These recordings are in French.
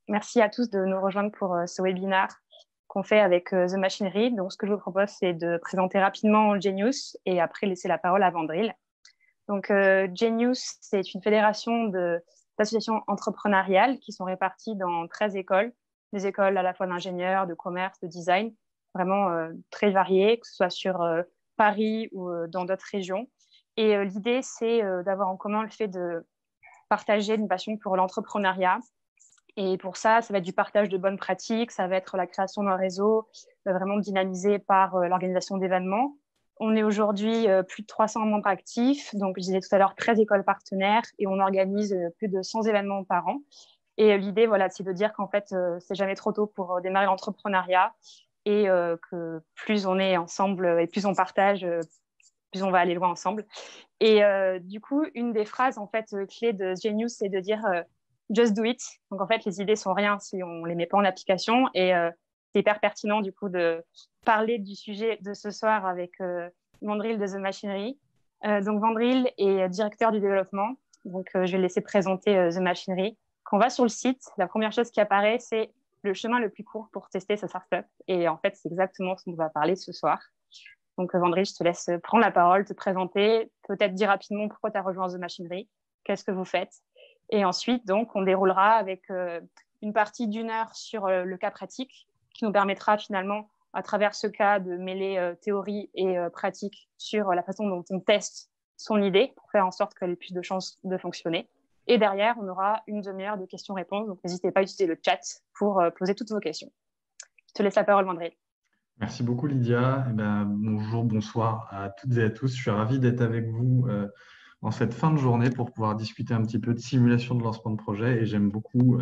Merci à tous de nous rejoindre pour ce webinaire qu'on fait avec The Machinery. Donc, ce que je vous propose, c'est de présenter rapidement Genius et après laisser la parole à Vandril. Donc, Genius, c'est une fédération d'associations entrepreneuriales qui sont réparties dans 13 écoles, des écoles à la fois d'ingénieurs, de commerce, de design, vraiment très variées, que ce soit sur Paris ou dans d'autres régions. Et l'idée, c'est d'avoir en commun le fait de partager une passion pour l'entrepreneuriat. Et pour ça, ça va être du partage de bonnes pratiques, ça va être la création d'un réseau vraiment dynamisé par l'organisation d'événements. On est aujourd'hui plus de 300 membres actifs, donc je disais tout à l'heure 13 écoles partenaires et on organise plus de 100 événements par an. Et l'idée, voilà, c'est de dire qu'en fait, c'est jamais trop tôt pour démarrer l'entrepreneuriat et que plus on est ensemble et plus on partage, plus on va aller loin ensemble. Et du coup, une des phrases en fait clés de Genius, c'est de dire just do it. Donc en fait, les idées sont rien si on les met pas en application. Et c'est hyper pertinent du coup de parler du sujet de ce soir avec Vandril de The Machinery. Donc Vandril est directeur du développement. Donc je vais laisser présenter The Machinery. Quand on va sur le site, la première chose qui apparaît, c'est le chemin le plus court pour tester sa startup. Et en fait, c'est exactement ce dont on va parler ce soir. Donc, Vandril, je te laisse prendre la parole, te présenter, peut-être dire rapidement pourquoi tu as rejoint The Machinery, qu'est-ce que vous faites. Et ensuite, donc, on déroulera avec une partie d'une heure sur le cas pratique qui nous permettra finalement, à travers ce cas, de mêler théorie et pratique sur la façon dont on teste son idée pour faire en sorte qu'elle ait plus de chances de fonctionner. Et derrière, on aura une demi-heure de questions-réponses. Donc, n'hésitez pas à utiliser le chat pour poser toutes vos questions. Je te laisse la parole, Vandril. Merci beaucoup, Lydia. Bonjour, bonsoir à toutes et à tous. Je suis ravi d'être avec vous en cette fin de journée pour pouvoir discuter un petit peu de simulation de lancement de projet. Et j'aime beaucoup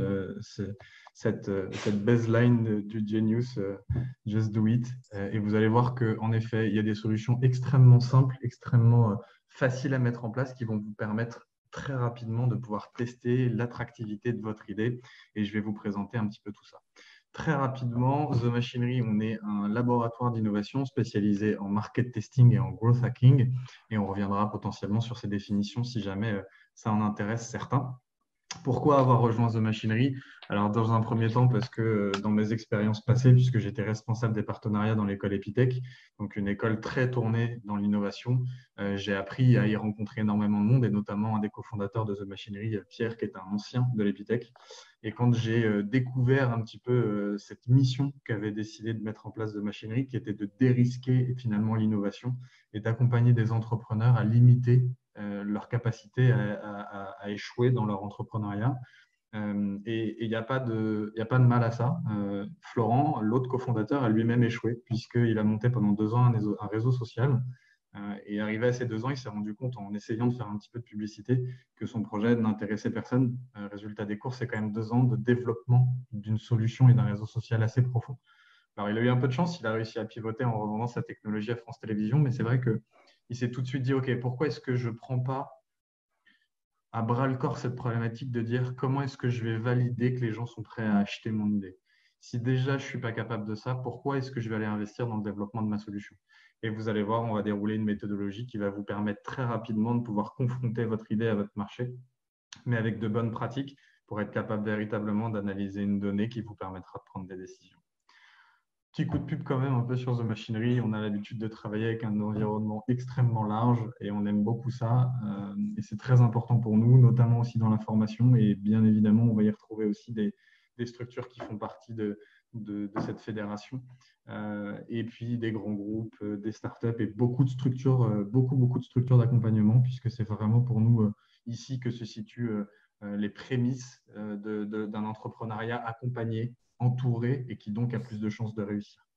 cette baseline du Genius, Just Do It. Et vous allez voir qu'en effet, il y a des solutions extrêmement simples, extrêmement faciles à mettre en place qui vont vous permettre très rapidement de pouvoir tester l'attractivité de votre idée. Et je vais vous présenter un petit peu tout ça. Très rapidement, The Machinery, on est un laboratoire d'innovation spécialisé en market testing et en growth hacking. Et on reviendra potentiellement sur ces définitions si jamais ça en intéresse certains. Pourquoi avoir rejoint The Machinery? Alors, dans un premier temps, parce que dans mes expériences passées, puisque j'étais responsable des partenariats dans l'école Epitech, donc une école très tournée dans l'innovation, j'ai appris à y rencontrer énormément de monde, et notamment un des cofondateurs de The Machinery, Pierre, qui est un ancien de l'Epitech. Et quand j'ai découvert un petit peu cette mission qu'avait décidé de mettre en place The Machinery, qui était de dérisquer finalement l'innovation et d'accompagner des entrepreneurs à limiter leur capacité à échouer dans leur entrepreneuriat. Et il n'y a pas de mal à ça. Florent, l'autre cofondateur, a lui-même échoué puisqu'il a monté pendant 2 ans un réseau social. Et arrivé à ces 2 ans, il s'est rendu compte en essayant de faire un petit peu de publicité que son projet n'intéressait personne. Résultat des courses, c'est quand même 2 ans de développement d'une solution et d'un réseau social assez profond. Alors, il a eu un peu de chance, il a réussi à pivoter en revendant sa technologie à France Télévisions, mais c'est vrai qu'il s'est tout de suite dit, OK, pourquoi est-ce que je ne prends pas à bras le corps cette problématique de dire comment est-ce que je vais valider que les gens sont prêts à acheter mon idée? Si déjà je ne suis pas capable de ça, pourquoi est-ce que je vais aller investir dans le développement de ma solution? Et vous allez voir, on va dérouler une méthodologie qui va vous permettre très rapidement de pouvoir confronter votre idée à votre marché, mais avec de bonnes pratiques pour être capable véritablement d'analyser une donnée qui vous permettra de prendre des décisions. Petit coup de pub quand même un peu sur The Machinery. On a l'habitude de travailler avec un environnement extrêmement large et on aime beaucoup ça. Et c'est très important pour nous, notamment aussi dans la formation. Et bien évidemment, on va y retrouver aussi des structures qui font partie de cette fédération. Et puis des grands groupes, des startups et beaucoup de structures d'accompagnement, puisque c'est vraiment pour nous ici que se situent les prémices d'un entrepreneuriat accompagné, entouré et qui donc a plus de chances de réussir.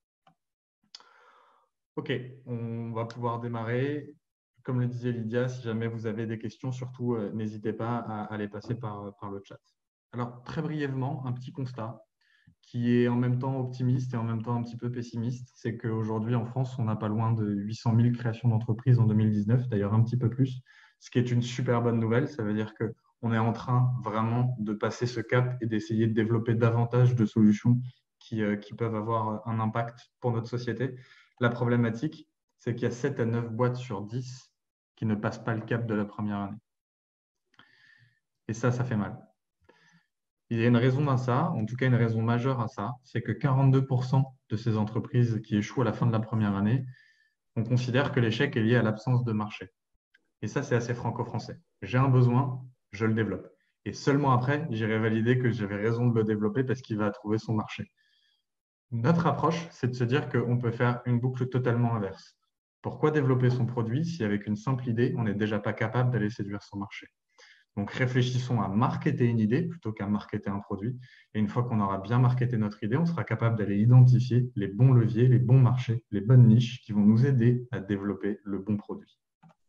Ok, on va pouvoir démarrer. Comme le disait Lydia, si jamais vous avez des questions, surtout n'hésitez pas à les passer par le chat. Alors, très brièvement, un petit constat qui est en même temps optimiste et en même temps un petit peu pessimiste, c'est qu'aujourd'hui en France, on n'a pas loin de 800 000 créations d'entreprises en 2019, d'ailleurs un petit peu plus, ce qui est une super bonne nouvelle. Ça veut dire qu'on est en train vraiment de passer ce cap et d'essayer de développer davantage de solutions qui peuvent avoir un impact pour notre société. La problématique, c'est qu'il y a 7 à 9 boîtes sur 10 qui ne passent pas le cap de la première année. Et ça fait mal. Il y a une raison à ça, en tout cas une raison majeure à ça, c'est que 42% de ces entreprises qui échouent à la fin de la première année, on considère que l'échec est lié à l'absence de marché. Et ça, c'est assez franco-français. J'ai un besoin, je le développe. Et seulement après, j'irai valider que j'avais raison de le développer parce qu'il va trouver son marché. Notre approche, c'est de se dire qu'on peut faire une boucle totalement inverse. Pourquoi développer son produit si avec une simple idée, on n'est déjà pas capable d'aller séduire son marché? Donc réfléchissons à marketer une idée plutôt qu'à marketer un produit. Et une fois qu'on aura bien marketé notre idée, on sera capable d'aller identifier les bons leviers, les bons marchés, les bonnes niches qui vont nous aider à développer le bon produit.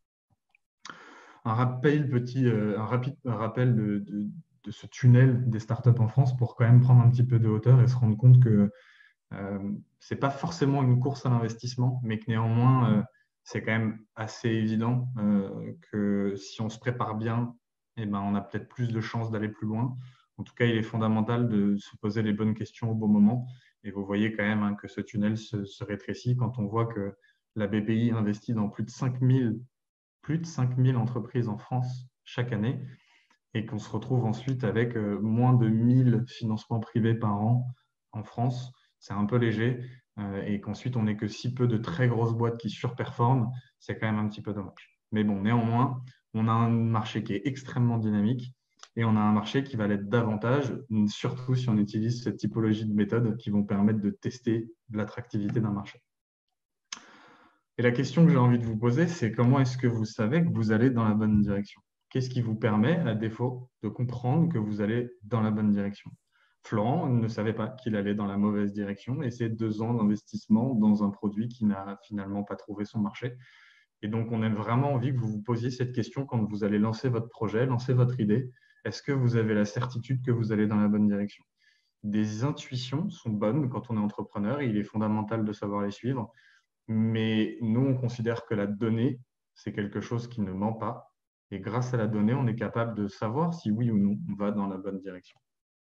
Un rapide rappel de ce tunnel des startups en France pour quand même prendre un petit peu de hauteur et se rendre compte que ce n'est pas forcément une course à l'investissement, mais que néanmoins, c'est quand même assez évident que si on se prépare bien, eh ben, on a peut-être plus de chances d'aller plus loin. En tout cas, il est fondamental de se poser les bonnes questions au bon moment. Et vous voyez quand même que ce tunnel se rétrécit quand on voit que la BPI investit dans plus de 5000 entreprises en France chaque année et qu'on se retrouve ensuite avec moins de 1000 financements privés par an en France. C'est un peu léger et qu'ensuite on n'ait que si peu de très grosses boîtes qui surperforment, c'est quand même un petit peu dommage. Mais bon, néanmoins, on a un marché qui est extrêmement dynamique et on a un marché qui va l'être davantage, surtout si on utilise cette typologie de méthodes qui vont permettre de tester l'attractivité d'un marché. Et la question que j'ai envie de vous poser, c'est comment est-ce que vous savez que vous allez dans la bonne direction? Qu'est-ce qui vous permet, à défaut, de comprendre que vous allez dans la bonne direction? Florent ne savait pas qu'il allait dans la mauvaise direction et c'est 2 ans d'investissement dans un produit qui n'a finalement pas trouvé son marché. Et donc, on a vraiment envie que vous vous posiez cette question quand vous allez lancer votre projet, lancer votre idée. Est-ce que vous avez la certitude que vous allez dans la bonne direction? Des intuitions sont bonnes quand on est entrepreneur et il est fondamental de savoir les suivre. Mais nous, on considère que la donnée, c'est quelque chose qui ne ment pas. Et grâce à la donnée, on est capable de savoir si oui ou non on va dans la bonne direction.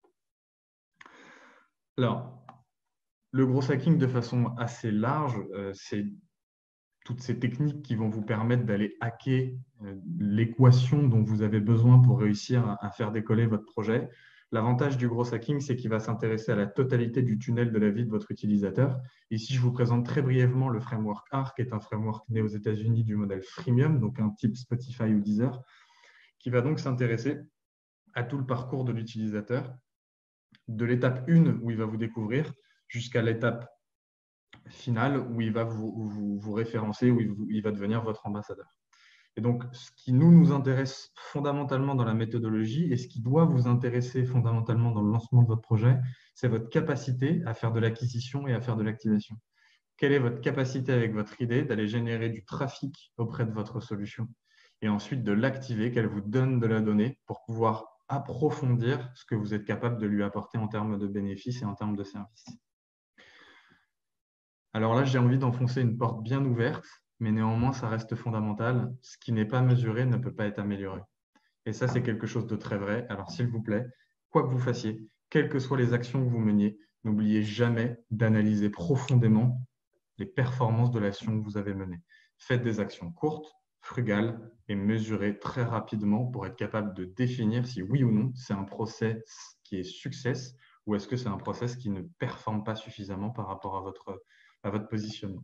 Alors, le gros hacking de façon assez large, c'est toutes ces techniques qui vont vous permettre d'aller hacker l'équation dont vous avez besoin pour réussir à faire décoller votre projet. L'avantage du gros hacking, c'est qu'il va s'intéresser à la totalité du tunnel de la vie de votre utilisateur. Ici, je vous présente très brièvement le framework ARC, qui est un framework né aux États-Unis du modèle freemium, donc un type Spotify ou Deezer, qui va donc s'intéresser à tout le parcours de l'utilisateur, de l'étape 1 où il va vous découvrir jusqu'à l'étape finale où il va vous référencer, où il va devenir votre ambassadeur. Et donc, ce qui nous intéresse fondamentalement dans la méthodologie et ce qui doit vous intéresser fondamentalement dans le lancement de votre projet, c'est votre capacité à faire de l'acquisition et à faire de l'activation. Quelle est votre capacité avec votre idée d'aller générer du trafic auprès de votre solution et ensuite de l'activer, qu'elle vous donne de la donnée pour pouvoir approfondir ce que vous êtes capable de lui apporter en termes de bénéfices et en termes de services. Alors là, j'ai envie d'enfoncer une porte bien ouverte, mais néanmoins, ça reste fondamental. Ce qui n'est pas mesuré ne peut pas être amélioré. Et ça, c'est quelque chose de très vrai. Alors, s'il vous plaît, quoi que vous fassiez, quelles que soient les actions que vous meniez, n'oubliez jamais d'analyser profondément les performances de l'action que vous avez menée. Faites des actions courtes, frugales et mesurées très rapidement pour être capable de définir si oui ou non c'est un process qui est success ou est-ce que c'est un process qui ne performe pas suffisamment par rapport à votre positionnement.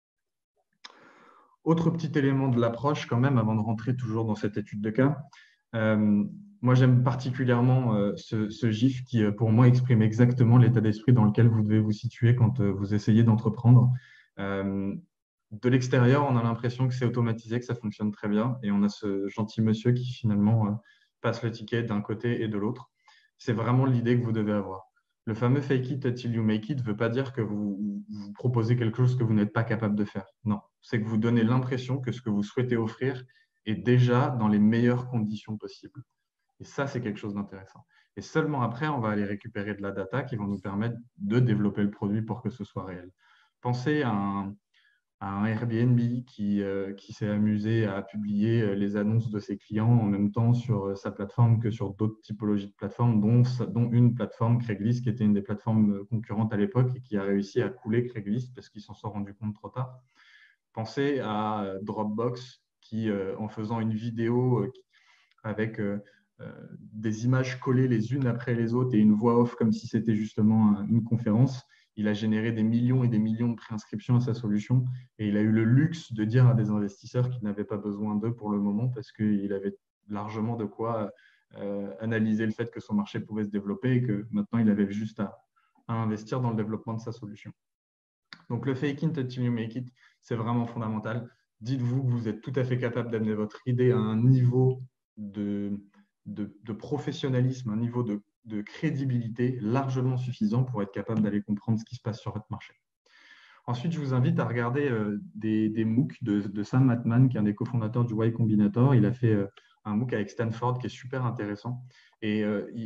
Autre petit élément de l'approche quand même, avant de rentrer toujours dans cette étude de cas, moi j'aime particulièrement ce GIF qui pour moi exprime exactement l'état d'esprit dans lequel vous devez vous situer quand vous essayez d'entreprendre. De l'extérieur, on a l'impression que c'est automatisé, que ça fonctionne très bien et on a ce gentil monsieur qui finalement passe le ticket d'un côté et de l'autre. C'est vraiment l'idée que vous devez avoir. Le fameux fake it until you make it ne veut pas dire que vous proposez quelque chose que vous n'êtes pas capable de faire. Non, c'est que vous donnez l'impression que ce que vous souhaitez offrir est déjà dans les meilleures conditions possibles. Et ça, c'est quelque chose d'intéressant. Et seulement après, on va aller récupérer de la data qui va nous permettre de développer le produit pour que ce soit réel. Pensez à un Airbnb qui s'est amusé à publier les annonces de ses clients en même temps sur sa plateforme que sur d'autres typologies de plateformes, dont une plateforme Craigslist qui était une des plateformes concurrentes à l'époque et qui a réussi à couler Craigslist parce qu'ils s'en sont rendus compte trop tard. Pensez à Dropbox qui, en faisant une vidéo avec des images collées les unes après les autres et une voix off comme si c'était justement une conférence. Il a généré des millions et des millions de préinscriptions à sa solution et il a eu le luxe de dire à des investisseurs qu'ils n'avaient pas besoin d'eux pour le moment parce qu'il avait largement de quoi analyser le fait que son marché pouvait se développer et que maintenant il avait juste à investir dans le développement de sa solution. Donc le fake it until you make it, c'est vraiment fondamental. Dites-vous que vous êtes tout à fait capable d'amener votre idée à un niveau de professionnalisme, un niveau de crédibilité largement suffisant pour être capable d'aller comprendre ce qui se passe sur votre marché. Ensuite, je vous invite à regarder des MOOC de Sam Altman, qui est un des cofondateurs du Y Combinator. Il a fait un MOOC avec Stanford qui est super intéressant. Et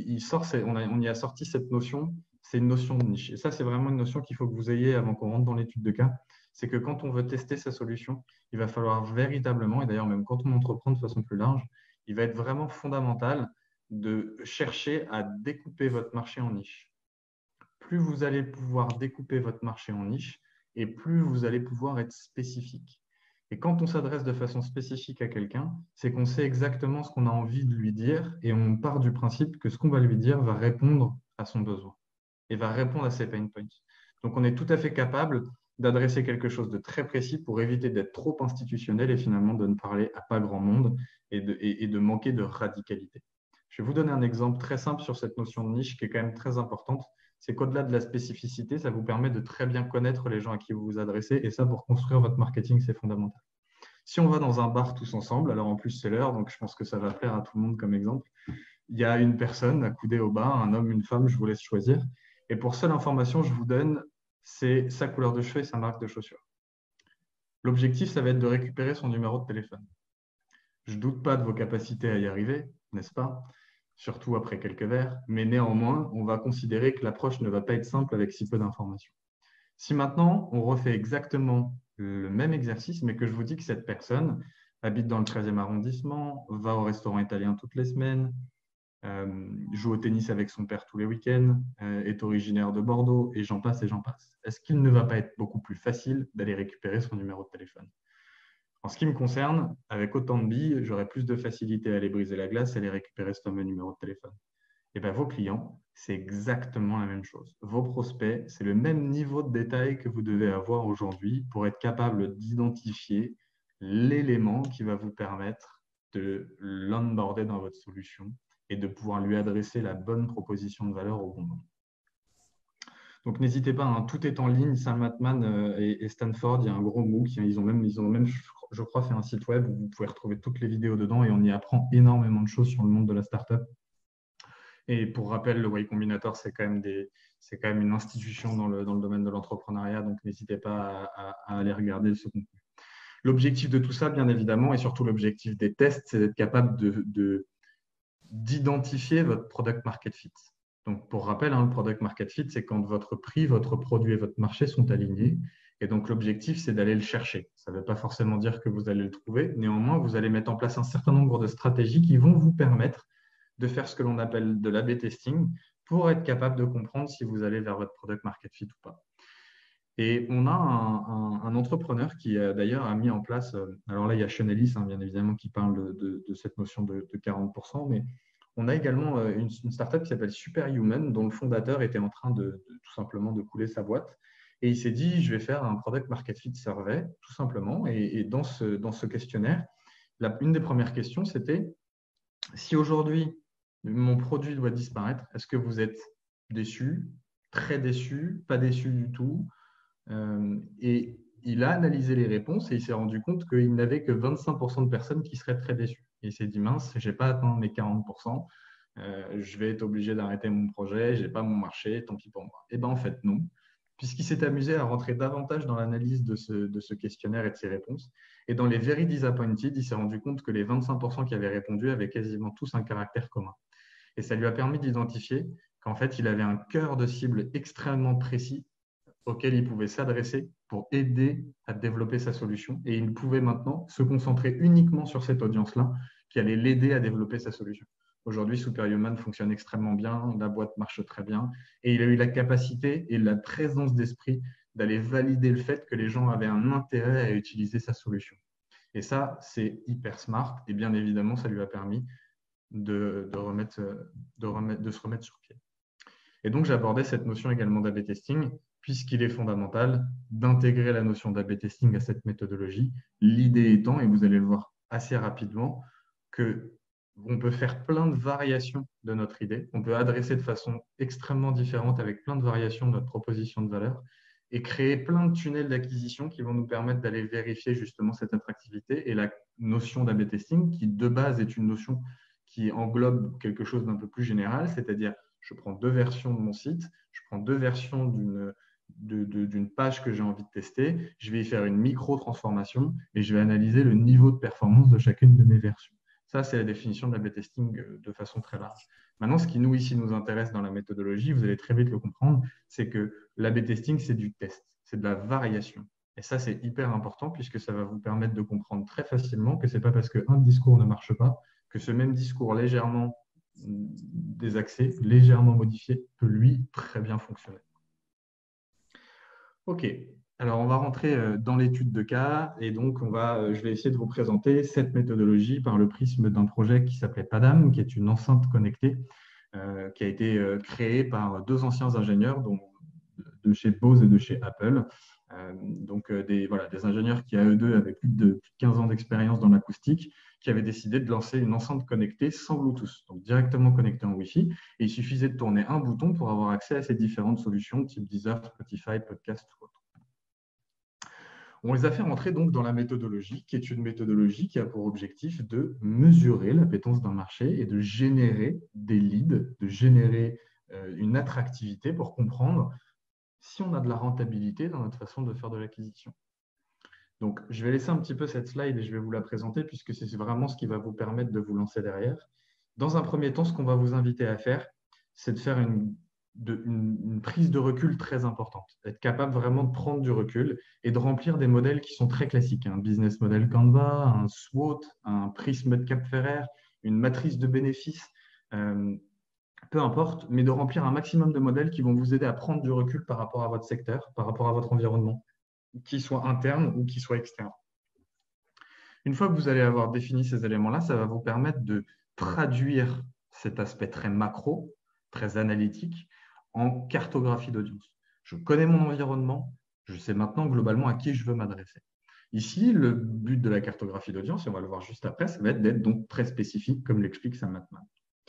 on y a sorti cette notion, c'est une notion de niche. Et ça, c'est vraiment une notion qu'il faut que vous ayez avant qu'on rentre dans l'étude de cas. C'est que quand on veut tester sa solution, il va falloir véritablement, et d'ailleurs même quand on entreprend de façon plus large, il va être vraiment fondamental de chercher à découper votre marché en niche. Plus vous allez pouvoir découper votre marché en niche, et plus vous allez pouvoir être spécifique. Et quand on s'adresse de façon spécifique à quelqu'un, c'est qu'on sait exactement ce qu'on a envie de lui dire et on part du principe que ce qu'on va lui dire va répondre à son besoin et va répondre à ses pain points. Donc, on est tout à fait capable d'adresser quelque chose de très précis pour éviter d'être trop institutionnel et finalement de ne parler à pas grand monde et de manquer de radicalité. Je vais vous donner un exemple très simple sur cette notion de niche qui est quand même très importante. C'est qu'au-delà de la spécificité, ça vous permet de très bien connaître les gens à qui vous vous adressez. Et ça, pour construire votre marketing, c'est fondamental. Si on va dans un bar tous ensemble, alors en plus, c'est l'heure, donc je pense que ça va plaire à tout le monde comme exemple. Il y a une personne accoudée au bar, un homme, une femme, je vous laisse choisir. Et pour seule information, je vous donne, c'est sa couleur de cheveux et sa marque de chaussures. L'objectif, ça va être de récupérer son numéro de téléphone. Je ne doute pas de vos capacités à y arriver, n'est-ce pas? Surtout après quelques verres, mais néanmoins, on va considérer que l'approche ne va pas être simple avec si peu d'informations. Si maintenant, on refait exactement le même exercice, mais que je vous dis que cette personne habite dans le 13e arrondissement, va au restaurant italien toutes les semaines, joue au tennis avec son père tous les week-ends, est originaire de Bordeaux, et j'en passe et j'en passe. Est-ce qu'il ne va pas être beaucoup plus facile d'aller récupérer son numéro de téléphone? En ce qui me concerne, avec autant de billes, j'aurais plus de facilité à aller briser la glace et à aller récupérer ce fameux numéro de téléphone. Et bien, vos clients, c'est exactement la même chose. Vos prospects, c'est le même niveau de détail que vous devez avoir aujourd'hui pour être capable d'identifier l'élément qui va vous permettre de l'onboarder dans votre solution et de pouvoir lui adresser la bonne proposition de valeur au bon moment. Donc, n'hésitez pas, hein, tout est en ligne. Sam Altman et Stanford, il y a un gros MOOC. Ils ont même, je crois, fait un site web où vous pouvez retrouver toutes les vidéos dedans et on y apprend énormément de choses sur le monde de la startup. Et pour rappel, le Y Combinator, c'est quand même une institution dans le domaine de l'entrepreneuriat, donc n'hésitez pas à aller regarder ce contenu. L'objectif de tout ça, bien évidemment, et surtout l'objectif des tests, c'est d'être capable d'identifier votre product market fit. Donc, pour rappel, le product market fit, c'est quand votre prix, votre produit et votre marché sont alignés. Et donc, l'objectif, c'est d'aller le chercher. Ça ne veut pas forcément dire que vous allez le trouver. Néanmoins, vous allez mettre en place un certain nombre de stratégies qui vont vous permettre de faire ce que l'on appelle de l'A/B testing pour être capable de comprendre si vous allez vers votre product market fit ou pas. Et on a un entrepreneur qui d'ailleurs a mis en place, alors là il y a Chanelis, bien évidemment, qui parle de cette notion de 40%, mais on a également une startup qui s'appelle Superhuman, dont le fondateur était en train tout simplement de couler sa boîte. Et il s'est dit, je vais faire un product market fit survey, tout simplement. Et dans ce questionnaire, une des premières questions, c'était, si aujourd'hui, mon produit doit disparaître, est-ce que vous êtes déçu, très déçu, pas déçu du tout? Et il a analysé les réponses et il s'est rendu compte qu'il n'avait que 25% de personnes qui seraient très déçues. Et il s'est dit, mince, je n'ai pas atteint mes 40%, je vais être obligé d'arrêter mon projet, je n'ai pas mon marché, tant pis pour moi. Et bien en fait, non, puisqu'il s'est amusé à rentrer davantage dans l'analyse de ce questionnaire et de ses réponses. Et dans les very disappointed, il s'est rendu compte que les 25% qui avaient répondu avaient quasiment tous un caractère commun. Et ça lui a permis d'identifier qu'en fait, il avait un cœur de cible extrêmement précis auquel il pouvait s'adresser pour aider à développer sa solution. Et il pouvait maintenant se concentrer uniquement sur cette audience-là qui allait l'aider à développer sa solution. Aujourd'hui, Superhuman fonctionne extrêmement bien, la boîte marche très bien et il a eu la capacité et la présence d'esprit d'aller valider le fait que les gens avaient un intérêt à utiliser sa solution. Et ça, c'est hyper smart et bien évidemment, ça lui a permis de se remettre sur pied. Et donc, j'abordais cette notion également d'A/B testing, puisqu'il est fondamental d'intégrer la notion d'A/B testing à cette méthodologie. L'idée étant, et vous allez le voir assez rapidement, qu'on peut faire plein de variations de notre idée, on peut adresser de façon extrêmement différente avec plein de variations de notre proposition de valeur et créer plein de tunnels d'acquisition qui vont nous permettre d'aller vérifier justement cette attractivité. Et la notion d'A/B testing, qui de base est une notion qui englobe quelque chose d'un peu plus général, c'est-à-dire je prends 2 versions de mon site, je prends 2 versions d'une page que j'ai envie de tester, je vais y faire une micro-transformation et je vais analyser le niveau de performance de chacune de mes versions. Ça, c'est la définition de l'A/B testing de façon très large. Maintenant, ce qui nous, ici, nous intéresse dans la méthodologie, vous allez très vite le comprendre, c'est que l'A/B testing, c'est du test, c'est de la variation. Et ça, c'est hyper important puisque ça va vous permettre de comprendre très facilement que ce n'est pas parce qu'un discours ne marche pas que ce même discours légèrement désaxé, légèrement modifié, peut lui très bien fonctionner. OK, alors on va rentrer dans l'étude de cas et donc je vais essayer de vous présenter cette méthodologie par le prisme d'un projet qui s'appelait PADAM, qui est une enceinte connectée qui a été créée par 2 anciens ingénieurs de chez Bose et de chez Apple. Des ingénieurs qui, à eux deux, avaient plus de 15 ans d'expérience dans l'acoustique, qui avaient décidé de lancer une enceinte connectée sans Bluetooth, donc directement connectée en Wi-Fi. Et il suffisait de tourner un bouton pour avoir accès à ces différentes solutions, type Deezer, Spotify, Podcast ou autre. On les a fait rentrer donc dans la méthodologie, qui est une méthodologie qui a pour objectif de mesurer l'appétence d'un marché et de générer des leads, de générer une attractivité pour comprendre si on a de la rentabilité dans notre façon de faire de l'acquisition. Donc, je vais laisser un petit peu cette slide et je vais vous la présenter puisque c'est vraiment ce qui va vous permettre de vous lancer derrière. Dans un premier temps, ce qu'on va vous inviter à faire, c'est de faire une prise de recul très importante, être capable vraiment de prendre du recul et de remplir des modèles qui sont très classiques. Un business model Canva, un SWOT, un prisme de Cap-Ferrer, une matrice de bénéfices. Peu importe, mais de remplir un maximum de modèles qui vont vous aider à prendre du recul par rapport à votre secteur, par rapport à votre environnement, qu'il soit interne ou qu'il soit externe. Une fois que vous allez avoir défini ces éléments-là, ça va vous permettre de traduire cet aspect très macro, très analytique, en cartographie d'audience. Je connais mon environnement, je sais maintenant globalement à qui je veux m'adresser. Ici, le but de la cartographie d'audience, et on va le voir juste après, ça va être d'être donc très spécifique, comme l'explique Sam Altman.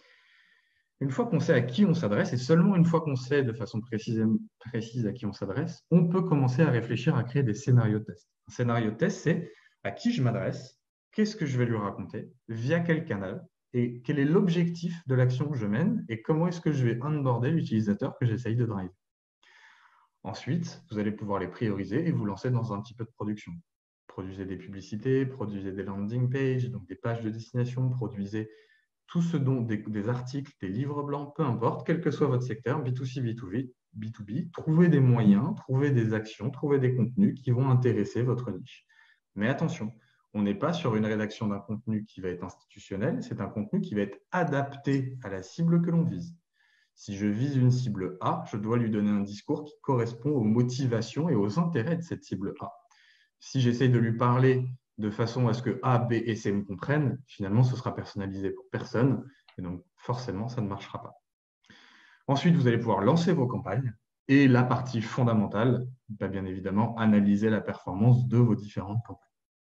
Une fois qu'on sait à qui on s'adresse, et seulement une fois qu'on sait de façon précise à qui on s'adresse, on peut commencer à réfléchir à créer des scénarios de test. Un scénario de test, c'est à qui je m'adresse, qu'est-ce que je vais lui raconter, via quel canal, et quel est l'objectif de l'action que je mène, et comment est-ce que je vais onboarder l'utilisateur que j'essaye de driver. Ensuite, vous allez pouvoir les prioriser et vous lancer dans un petit peu de production. Produisez des publicités, produisez des landing pages, donc des pages de destination, produisez tout ce dont des articles, des livres blancs, peu importe, quel que soit votre secteur, B2C, B2B, B2B, trouvez des moyens, trouvez des actions, trouvez des contenus qui vont intéresser votre niche. Mais attention, on n'est pas sur une rédaction d'un contenu qui va être institutionnel, c'est un contenu qui va être adapté à la cible que l'on vise. Si je vise une cible A, je dois lui donner un discours qui correspond aux motivations et aux intérêts de cette cible A. Si j'essaye de lui parler de façon à ce que A, B et C me comprennent, finalement, ce sera personnalisé pour personne. Et donc, forcément, ça ne marchera pas. Ensuite, vous allez pouvoir lancer vos campagnes. Et la partie fondamentale, bien évidemment, analyser la performance de vos différentes campagnes.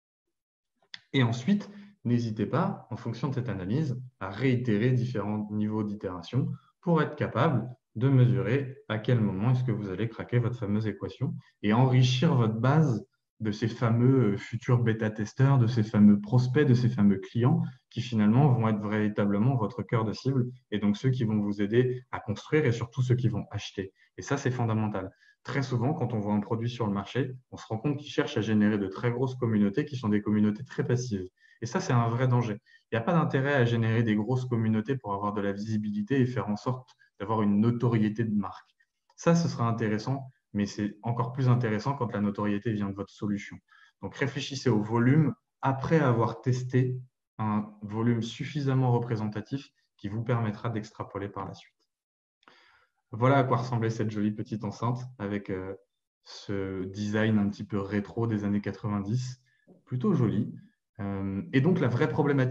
Et ensuite, n'hésitez pas, en fonction de cette analyse, à réitérer différents niveaux d'itération pour être capable de mesurer à quel moment est-ce que vous allez craquer votre fameuse équation et enrichir votre base de ces fameux futurs bêta-testeurs, de ces fameux prospects, de ces fameux clients qui finalement vont être véritablement votre cœur de cible et donc ceux qui vont vous aider à construire et surtout ceux qui vont acheter. Et ça, c'est fondamental. Très souvent, quand on voit un produit sur le marché, on se rend compte qu'ils cherchent à générer de très grosses communautés qui sont des communautés très passives. Et ça, c'est un vrai danger. Il n'y a pas d'intérêt à générer des grosses communautés pour avoir de la visibilité et faire en sorte d'avoir une notoriété de marque. Ça, ce sera intéressant, mais c'est encore plus intéressant quand la notoriété vient de votre solution. Donc, réfléchissez au volume après avoir testé un volume suffisamment représentatif qui vous permettra d'extrapoler par la suite. Voilà à quoi ressemblait cette jolie petite enceinte avec ce design un petit peu rétro des années 90, plutôt joli. Et donc, la vraie problématique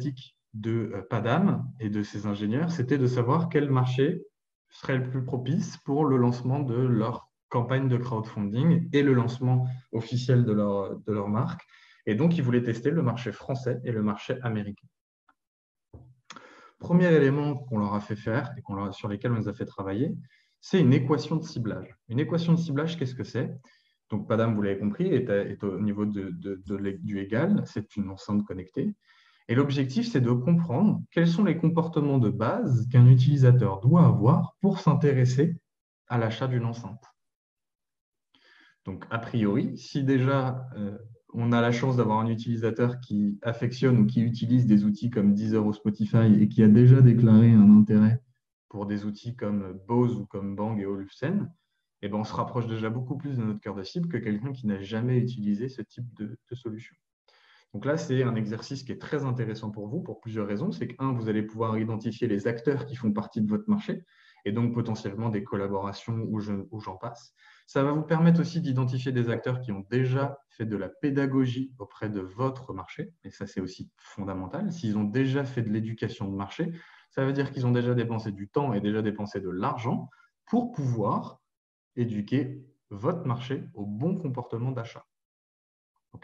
de Padam et de ses ingénieurs, c'était de savoir quel marché serait le plus propice pour le lancement de leur campagne de crowdfunding et le lancement officiel de leur marque. Et donc, ils voulaient tester le marché français et le marché américain. Premier élément qu'on leur a fait faire et sur lesquels on les a fait travailler, c'est une équation de ciblage. Une équation de ciblage, qu'est-ce que c'est? Donc, Padam, vous l'avez compris, est au niveau du égal, c'est une enceinte connectée. Et l'objectif, c'est de comprendre quels sont les comportements de base qu'un utilisateur doit avoir pour s'intéresser à l'achat d'une enceinte. Donc, a priori, si déjà on a la chance d'avoir un utilisateur qui affectionne ou qui utilise des outils comme Deezer ou Spotify et qui a déjà déclaré un intérêt pour des outils comme Bose ou comme Bang et Olufsen, eh ben, on se rapproche déjà beaucoup plus de notre cœur de cible que quelqu'un qui n'a jamais utilisé ce type de solution. Donc là, c'est un exercice qui est très intéressant pour vous pour plusieurs raisons. C'est qu'un, vous allez pouvoir identifier les acteurs qui font partie de votre marché et donc potentiellement des collaborations où j'en passe. Ça va vous permettre aussi d'identifier des acteurs qui ont déjà fait de la pédagogie auprès de votre marché. Et ça, c'est aussi fondamental. S'ils ont déjà fait de l'éducation de marché, ça veut dire qu'ils ont déjà dépensé du temps et déjà dépensé de l'argent pour pouvoir éduquer votre marché au bon comportement d'achat. OK ?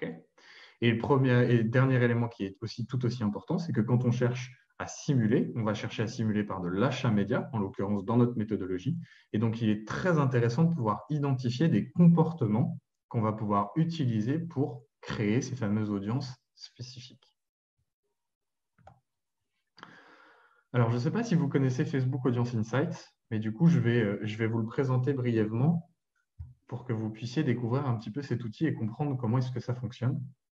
Et le dernier élément qui est aussi tout aussi important, c'est que quand on cherche à simuler, on va chercher à simuler par de l'achat média, en l'occurrence dans notre méthodologie. Et donc, il est très intéressant de pouvoir identifier des comportements qu'on va pouvoir utiliser pour créer ces fameuses audiences spécifiques. Alors, je ne sais pas si vous connaissez Facebook Audience Insights, mais du coup, je vais vous le présenter brièvement pour que vous puissiez découvrir un petit peu cet outil et comprendre comment est-ce que ça fonctionne.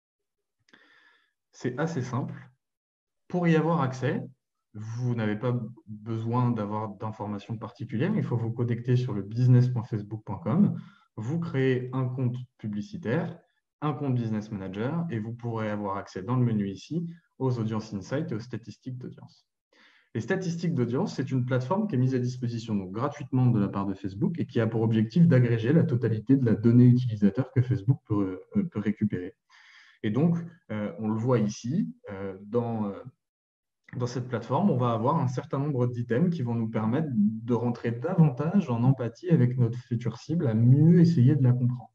C'est assez simple. Pour y avoir accès, vous n'avez pas besoin d'avoir d'informations particulières. Il faut vous connecter sur le business.facebook.com. Vous créez un compte publicitaire, un compte Business Manager et vous pourrez avoir accès dans le menu ici aux audiences insights et aux statistiques d'audience. Les statistiques d'audience, c'est une plateforme qui est mise à disposition donc, gratuitement de la part de Facebook et qui a pour objectif d'agréger la totalité de la donnée utilisateur que Facebook peut récupérer. Et donc, on le voit ici, dans cette plateforme, on va avoir un certain nombre d'items qui vont nous permettre de rentrer davantage en empathie avec notre future cible, à mieux essayer de la comprendre.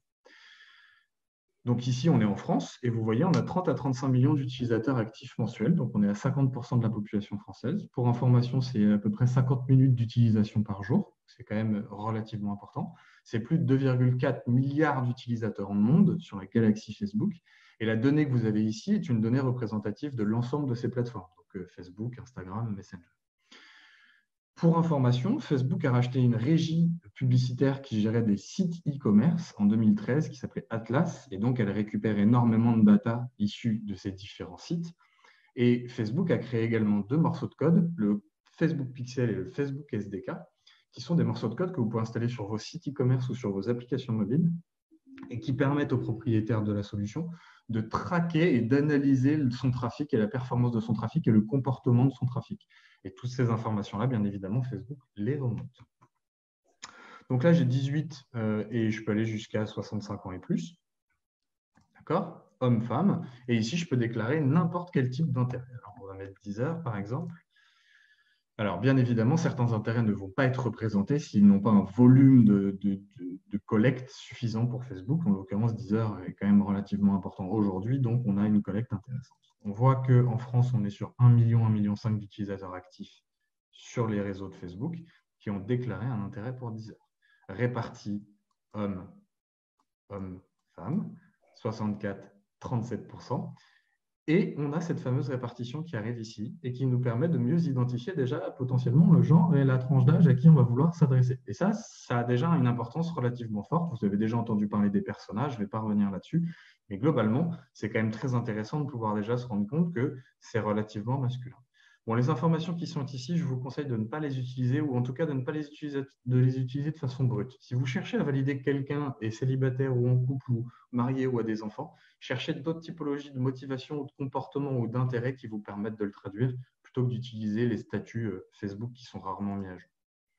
Donc ici, on est en France et vous voyez, on a 30 à 35 millions d'utilisateurs actifs mensuels, donc on est à 50% de la population française. Pour information, c'est à peu près 50 minutes d'utilisation par jour, c'est quand même relativement important. C'est plus de 2,4 milliards d'utilisateurs au monde sur la galaxie Facebook. Et la donnée que vous avez ici est une donnée représentative de l'ensemble de ces plateformes, donc Facebook, Instagram, Messenger. Pour information, Facebook a racheté une régie publicitaire qui gérait des sites e-commerce en 2013 qui s'appelait Atlas, et donc elle récupère énormément de data issues de ces différents sites. Et Facebook a créé également deux morceaux de code, le Facebook Pixel et le Facebook SDK, qui sont des morceaux de code que vous pouvez installer sur vos sites e-commerce ou sur vos applications mobiles et qui permettent aux propriétaires de la solution de traquer et d'analyser son trafic et la performance de son trafic et le comportement de son trafic. Et toutes ces informations-là, bien évidemment, Facebook les remonte. Donc là, j'ai 18 et je peux aller jusqu'à 65 ans et plus. D'accord? Homme, femme. Et ici, je peux déclarer n'importe quel type d'intérêt. Alors, on va mettre 10 heures, par exemple. Alors, bien évidemment, certains intérêts ne vont pas être représentés s'ils n'ont pas un volume de collecte suffisant pour Facebook. En l'occurrence, Deezer est quand même relativement important aujourd'hui, donc on a une collecte intéressante. On voit qu'en France, on est sur 1 million, 1,5 million d'utilisateurs actifs sur les réseaux de Facebook qui ont déclaré un intérêt pour Deezer. Répartis hommes, femmes, 64, 37%. Et on a cette fameuse répartition qui arrive ici et qui nous permet de mieux identifier déjà potentiellement le genre et la tranche d'âge à qui on va vouloir s'adresser. Et ça a déjà une importance relativement forte. Vous avez déjà entendu parler des personnages, je ne vais pas revenir là-dessus. Mais globalement, c'est quand même très intéressant de pouvoir déjà se rendre compte que c'est relativement masculin. Bon, les informations qui sont ici, je vous conseille de ne pas les utiliser ou en tout cas de ne pas les utiliser de façon brute. Si vous cherchez à valider que quelqu'un est célibataire ou en couple ou marié ou a des enfants, cherchez d'autres typologies de motivation ou de comportement ou d'intérêt qui vous permettent de le traduire plutôt que d'utiliser les statuts Facebook qui sont rarement mis à jour.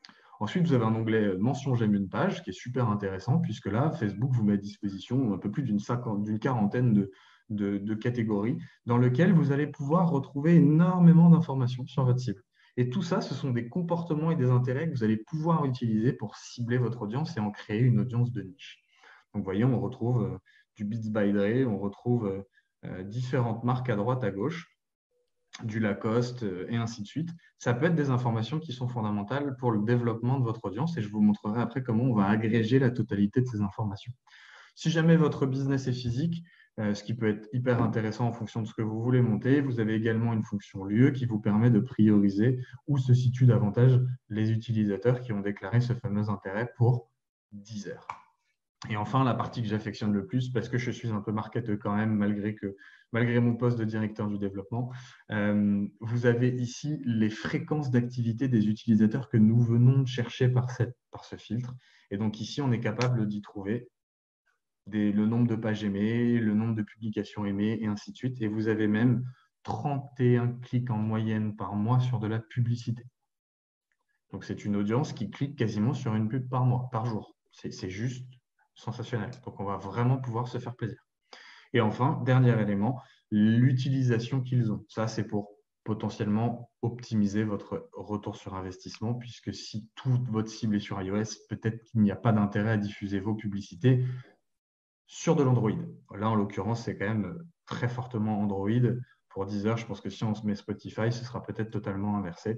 Ensuite, vous avez un onglet mention j'aime une page qui est super intéressant puisque là, Facebook vous met à disposition un peu plus d'une quarantaine de catégories dans lesquelles vous allez pouvoir retrouver énormément d'informations sur votre cible. Et tout ça, ce sont des comportements et des intérêts que vous allez pouvoir utiliser pour cibler votre audience et en créer une audience de niche. Donc, vous voyez, on retrouve du Beats by Dre, on retrouve différentes marques à droite, à gauche, du Lacoste et ainsi de suite. Ça peut être des informations qui sont fondamentales pour le développement de votre audience et je vous montrerai après comment on va agréger la totalité de ces informations. Si jamais votre business est physique, ce qui peut être hyper intéressant en fonction de ce que vous voulez monter, vous avez également une fonction lieu qui vous permet de prioriser où se situent davantage les utilisateurs qui ont déclaré ce fameux intérêt pour 10 heures. Et enfin, la partie que j'affectionne le plus, parce que je suis un peu marketeur quand même, malgré mon poste de directeur du développement, vous avez ici les fréquences d'activité des utilisateurs que nous venons de chercher par ce filtre. Et donc ici, on est capable d'y trouver le nombre de pages aimées, le nombre de publications aimées, et ainsi de suite. Et vous avez même 31 clics en moyenne par mois sur de la publicité. Donc, c'est une audience qui clique quasiment sur une pub par mois, par jour. C'est juste sensationnel. Donc, on va vraiment pouvoir se faire plaisir. Et enfin, dernier élément, l'utilisation qu'ils ont. Ça, c'est pour potentiellement optimiser votre retour sur investissement, puisque si toute votre cible est sur iOS, peut-être qu'il n'y a pas d'intérêt à diffuser vos publicités sur de l'Android. Là, en l'occurrence, c'est quand même très fortement Android. Pour Deezer, je pense que si on se met Spotify, ce sera peut-être totalement inversé.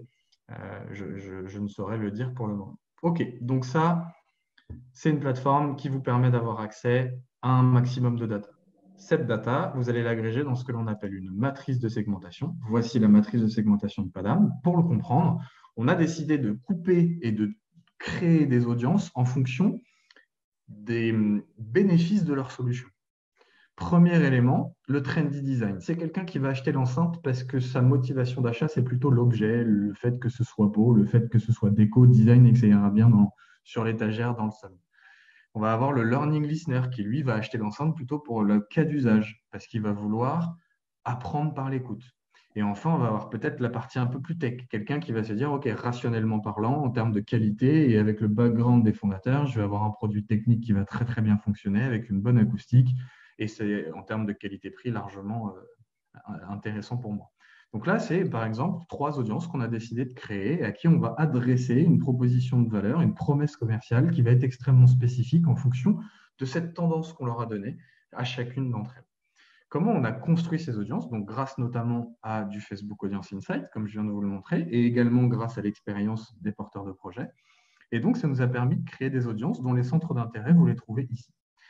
Je ne saurais le dire pour le moment. OK, donc ça, c'est une plateforme qui vous permet d'avoir accès à un maximum de data. Cette data, vous allez l'agréger dans ce que l'on appelle une matrice de segmentation. Voici la matrice de segmentation de Padam. Pour le comprendre, on a décidé de couper et de créer des audiences en fonction des bénéfices de leur solution. Premier élément, le trendy design. C'est quelqu'un qui va acheter l'enceinte parce que sa motivation d'achat, c'est plutôt l'objet, le fait que ce soit beau, le fait que ce soit déco, design et que ça ira bien sur l'étagère dans le salon. On va avoir le learning listener qui, lui, va acheter l'enceinte plutôt pour le cas d'usage parce qu'il va vouloir apprendre par l'écoute. Et enfin, on va avoir peut-être la partie un peu plus tech, quelqu'un qui va se dire, OK, rationnellement parlant, en termes de qualité et avec le background des fondateurs, je vais avoir un produit technique qui va très, très bien fonctionner avec une bonne acoustique et c'est en termes de qualité-prix largement intéressant pour moi. Donc là, c'est par exemple 3 audiences qu'on a décidé de créer et à qui on va adresser une proposition de valeur, une promesse commerciale qui va être extrêmement spécifique en fonction de cette tendance qu'on leur a donnée à chacune d'entre elles. Comment on a construit ces audiences? Donc, grâce notamment à du Facebook Audience Insight, comme je viens de vous le montrer, et également grâce à l'expérience des porteurs de projets. Et donc, ça nous a permis de créer des audiences dont les centres d'intérêt, vous les trouvez ici.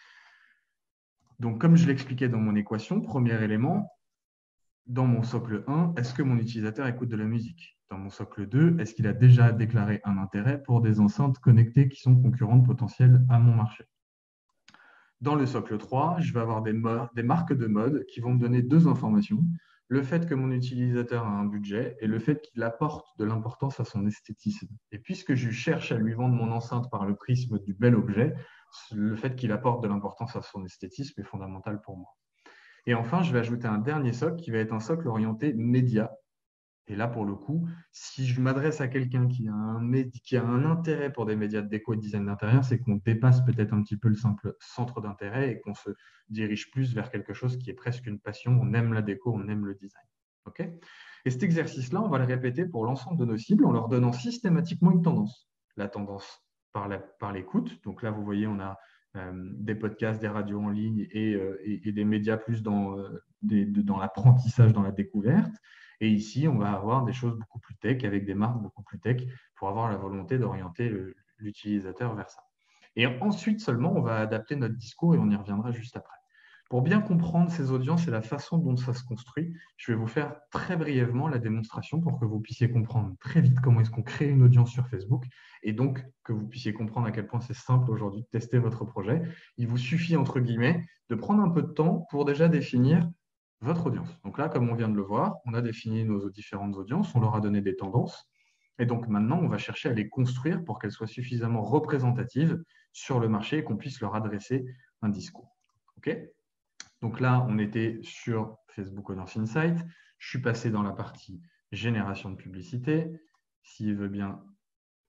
Donc, comme je l'expliquais dans mon équation, premier élément, dans mon socle 1, est-ce que mon utilisateur écoute de la musique? Dans mon socle 2, est-ce qu'il a déjà déclaré un intérêt pour des enceintes connectées qui sont concurrentes potentielles à mon marché? Dans le socle 3, je vais avoir des marques de mode qui vont me donner 2 informations. Le fait que mon utilisateur a un budget et le fait qu'il apporte de l'importance à son esthétisme. Et puisque je cherche à lui vendre mon enceinte par le prisme du bel objet, le fait qu'il apporte de l'importance à son esthétisme est fondamental pour moi. Et enfin, je vais ajouter un dernier socle qui va être un socle orienté média. Et là, pour le coup, si je m'adresse à quelqu'un qui a un intérêt pour des médias de déco et de design d'intérieur, c'est qu'on dépasse peut-être un petit peu le simple centre d'intérêt et qu'on se dirige plus vers quelque chose qui est presque une passion. On aime la déco, on aime le design. Okay, et cet exercice-là, on va le répéter pour l'ensemble de nos cibles en leur donnant systématiquement une tendance. La tendance par l'écoute. Donc là, vous voyez, on a des podcasts, des radios en ligne et des médias plus dans l'apprentissage, dans la découverte. Et ici, on va avoir des choses beaucoup plus tech avec des marques beaucoup plus tech pour avoir la volonté d'orienter l'utilisateur vers ça. Et ensuite seulement, on va adapter notre discours et on y reviendra juste après. Pour bien comprendre ces audiences et la façon dont ça se construit, je vais vous faire très brièvement la démonstration pour que vous puissiez comprendre très vite comment est-ce qu'on crée une audience sur Facebook et donc que vous puissiez comprendre à quel point c'est simple aujourd'hui de tester votre projet. Il vous suffit, entre guillemets, de prendre un peu de temps pour déjà définir votre audience. Donc là, comme on vient de le voir, on a défini nos différentes audiences, on leur a donné des tendances. Et donc maintenant, on va chercher à les construire pour qu'elles soient suffisamment représentatives sur le marché et qu'on puisse leur adresser un discours. OK ? Donc là, on était sur Facebook Audience Insight. Je suis passé dans la partie génération de publicité. S'il veut bien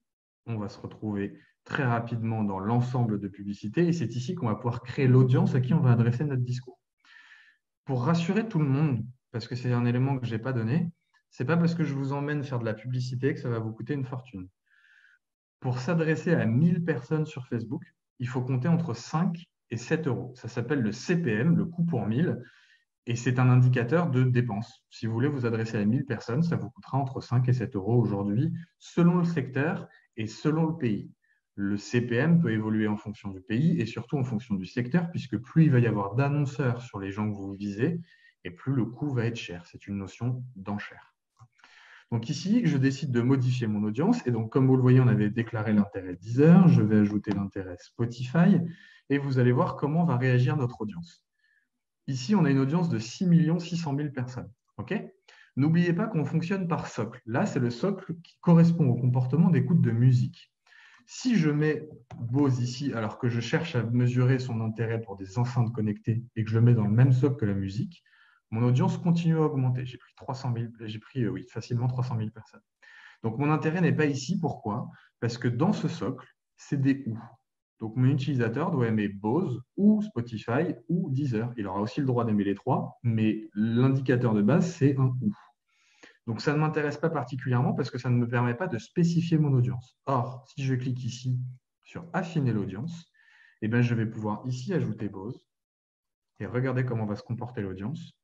on va se retrouver très rapidement dans l'ensemble de publicités et c'est ici qu'on va pouvoir créer l'audience à qui on va adresser notre discours. Pour rassurer tout le monde, parce que c'est un élément que je n'ai pas donné, ce n'est pas parce que je vous emmène faire de la publicité que ça va vous coûter une fortune. Pour s'adresser à 1000 personnes sur Facebook, il faut compter entre 5 et 7 euros. Ça s'appelle le CPM, le coût pour 1000, et c'est un indicateur de dépenses. Si vous voulez vous adresser à 1000 personnes, ça vous coûtera entre 5 et 7 euros aujourd'hui, selon le secteur et selon le pays. Le CPM peut évoluer en fonction du pays et surtout en fonction du secteur, puisque plus il va y avoir d'annonceurs sur les gens que vous visez, et plus le coût va être cher. C'est une notion d'enchère. Donc ici, je décide de modifier mon audience. Et donc, comme vous le voyez, on avait déclaré l'intérêt Deezer. Je vais ajouter l'intérêt Spotify. Et vous allez voir comment va réagir notre audience. Ici, on a une audience de 6 600 000 personnes. Okay. N'oubliez pas qu'on fonctionne par socle. Là, c'est le socle qui correspond au comportement d'écoute de musique. Si je mets Bose ici, alors que je cherche à mesurer son intérêt pour des enceintes connectées et que je le mets dans le même socle que la musique, mon audience continue à augmenter. J'ai pris facilement 300 000 personnes. Donc, mon intérêt n'est pas ici. Pourquoi? Parce que dans ce socle, c'est des ou. Donc, mon utilisateur doit aimer Bose ou Spotify ou Deezer. Il aura aussi le droit d'aimer les trois, mais l'indicateur de base, c'est un ou. Donc, ça ne m'intéresse pas particulièrement parce que ça ne me permet pas de spécifier mon audience. Or, si je clique ici sur affiner l'audience, eh bien, je vais pouvoir ici ajouter Bose et regardez comment va se comporter l'audience.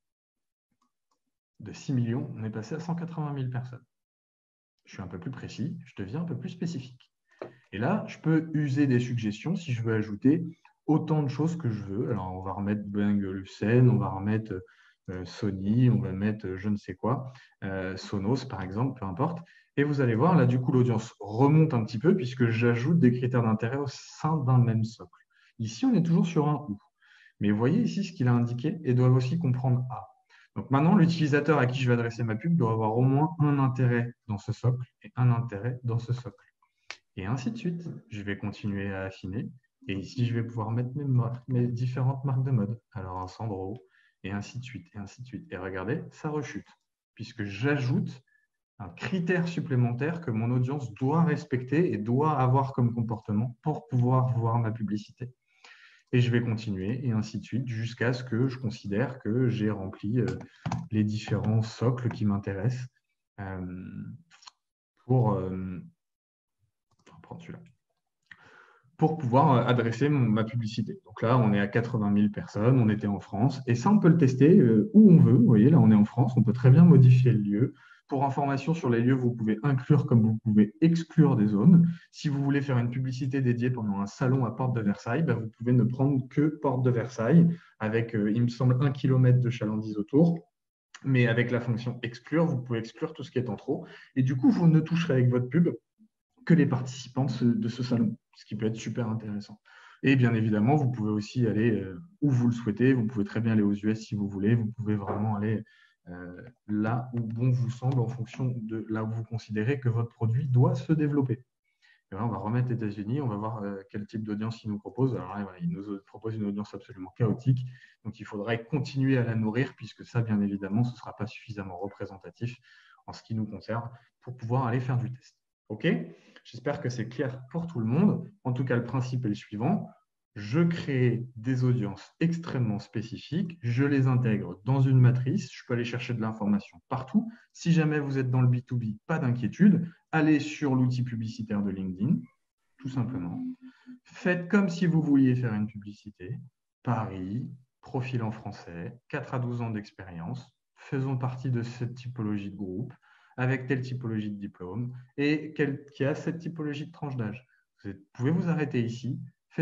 De 6 millions, on est passé à 180 000 personnes. Je suis un peu plus précis, je deviens un peu plus spécifique. Et là, je peux user des suggestions si je veux ajouter autant de choses que je veux. Alors, on va remettre Bang & Olufsen, on va remettre Sony, on va mettre je ne sais quoi, Sonos par exemple, peu importe. Et vous allez voir, là, du coup, l'audience remonte un petit peu puisque j'ajoute des critères d'intérêt au sein d'un même socle. Ici, on est toujours sur un ou. Mais vous voyez ici ce qu'il a indiqué et doivent aussi comprendre A. Donc maintenant, l'utilisateur à qui je vais adresser ma pub doit avoir au moins un intérêt dans ce socle et un intérêt dans ce socle. Et ainsi de suite. Je vais continuer à affiner. Et ici, je vais pouvoir mettre mes différentes marques de mode. Alors, un Sandro, et ainsi de suite, et ainsi de suite. Et regardez, ça rechute, puisque j'ajoute un critère supplémentaire que mon audience doit respecter et doit avoir comme comportement pour pouvoir voir ma publicité. Et je vais continuer, et ainsi de suite, jusqu'à ce que je considère que j'ai rempli les différents socles qui m'intéressent pour prendre celui-là, pour pouvoir adresser ma publicité. Donc là, on est à 80 000 personnes, on était en France, et ça, on peut le tester où on veut. Vous voyez, là, on est en France, on peut très bien modifier le lieu. Pour information sur les lieux, vous pouvez inclure comme vous pouvez exclure des zones. Si vous voulez faire une publicité dédiée pendant un salon à Porte de Versailles, vous pouvez ne prendre que Porte de Versailles, avec, il me semble, 1 km de chalandise autour. Mais avec la fonction exclure, vous pouvez exclure tout ce qui est en trop. Et du coup, vous ne toucherez avec votre pub que les participants de ce salon, ce qui peut être super intéressant. Et bien évidemment, vous pouvez aussi aller où vous le souhaitez. Vous pouvez très bien aller aux US si vous voulez. Vous pouvez vraiment aller là où bon vous semble en fonction de là où vous considérez que votre produit doit se développer. Et là, on va remettre les États-Unis, on va voir quel type d'audience il nous propose. Alors là, il nous propose une audience absolument chaotique. Donc, il faudrait continuer à la nourrir puisque ça, bien évidemment, ce ne sera pas suffisamment représentatif en ce qui nous concerne pour pouvoir aller faire du test. OK ? J'espère que c'est clair pour tout le monde. En tout cas, le principe est le suivant. Je crée des audiences extrêmement spécifiques. Je les intègre dans une matrice. Je peux aller chercher de l'information partout. Si jamais vous êtes dans le B2B, pas d'inquiétude. Allez sur l'outil publicitaire de LinkedIn, tout simplement. Faites comme si vous vouliez faire une publicité. Paris, profil en français, 4 à 12 ans d'expérience. Faisons partie de cette typologie de groupe avec telle typologie de diplôme et qui a cette typologie de tranche d'âge. Vous pouvez vous arrêter ici.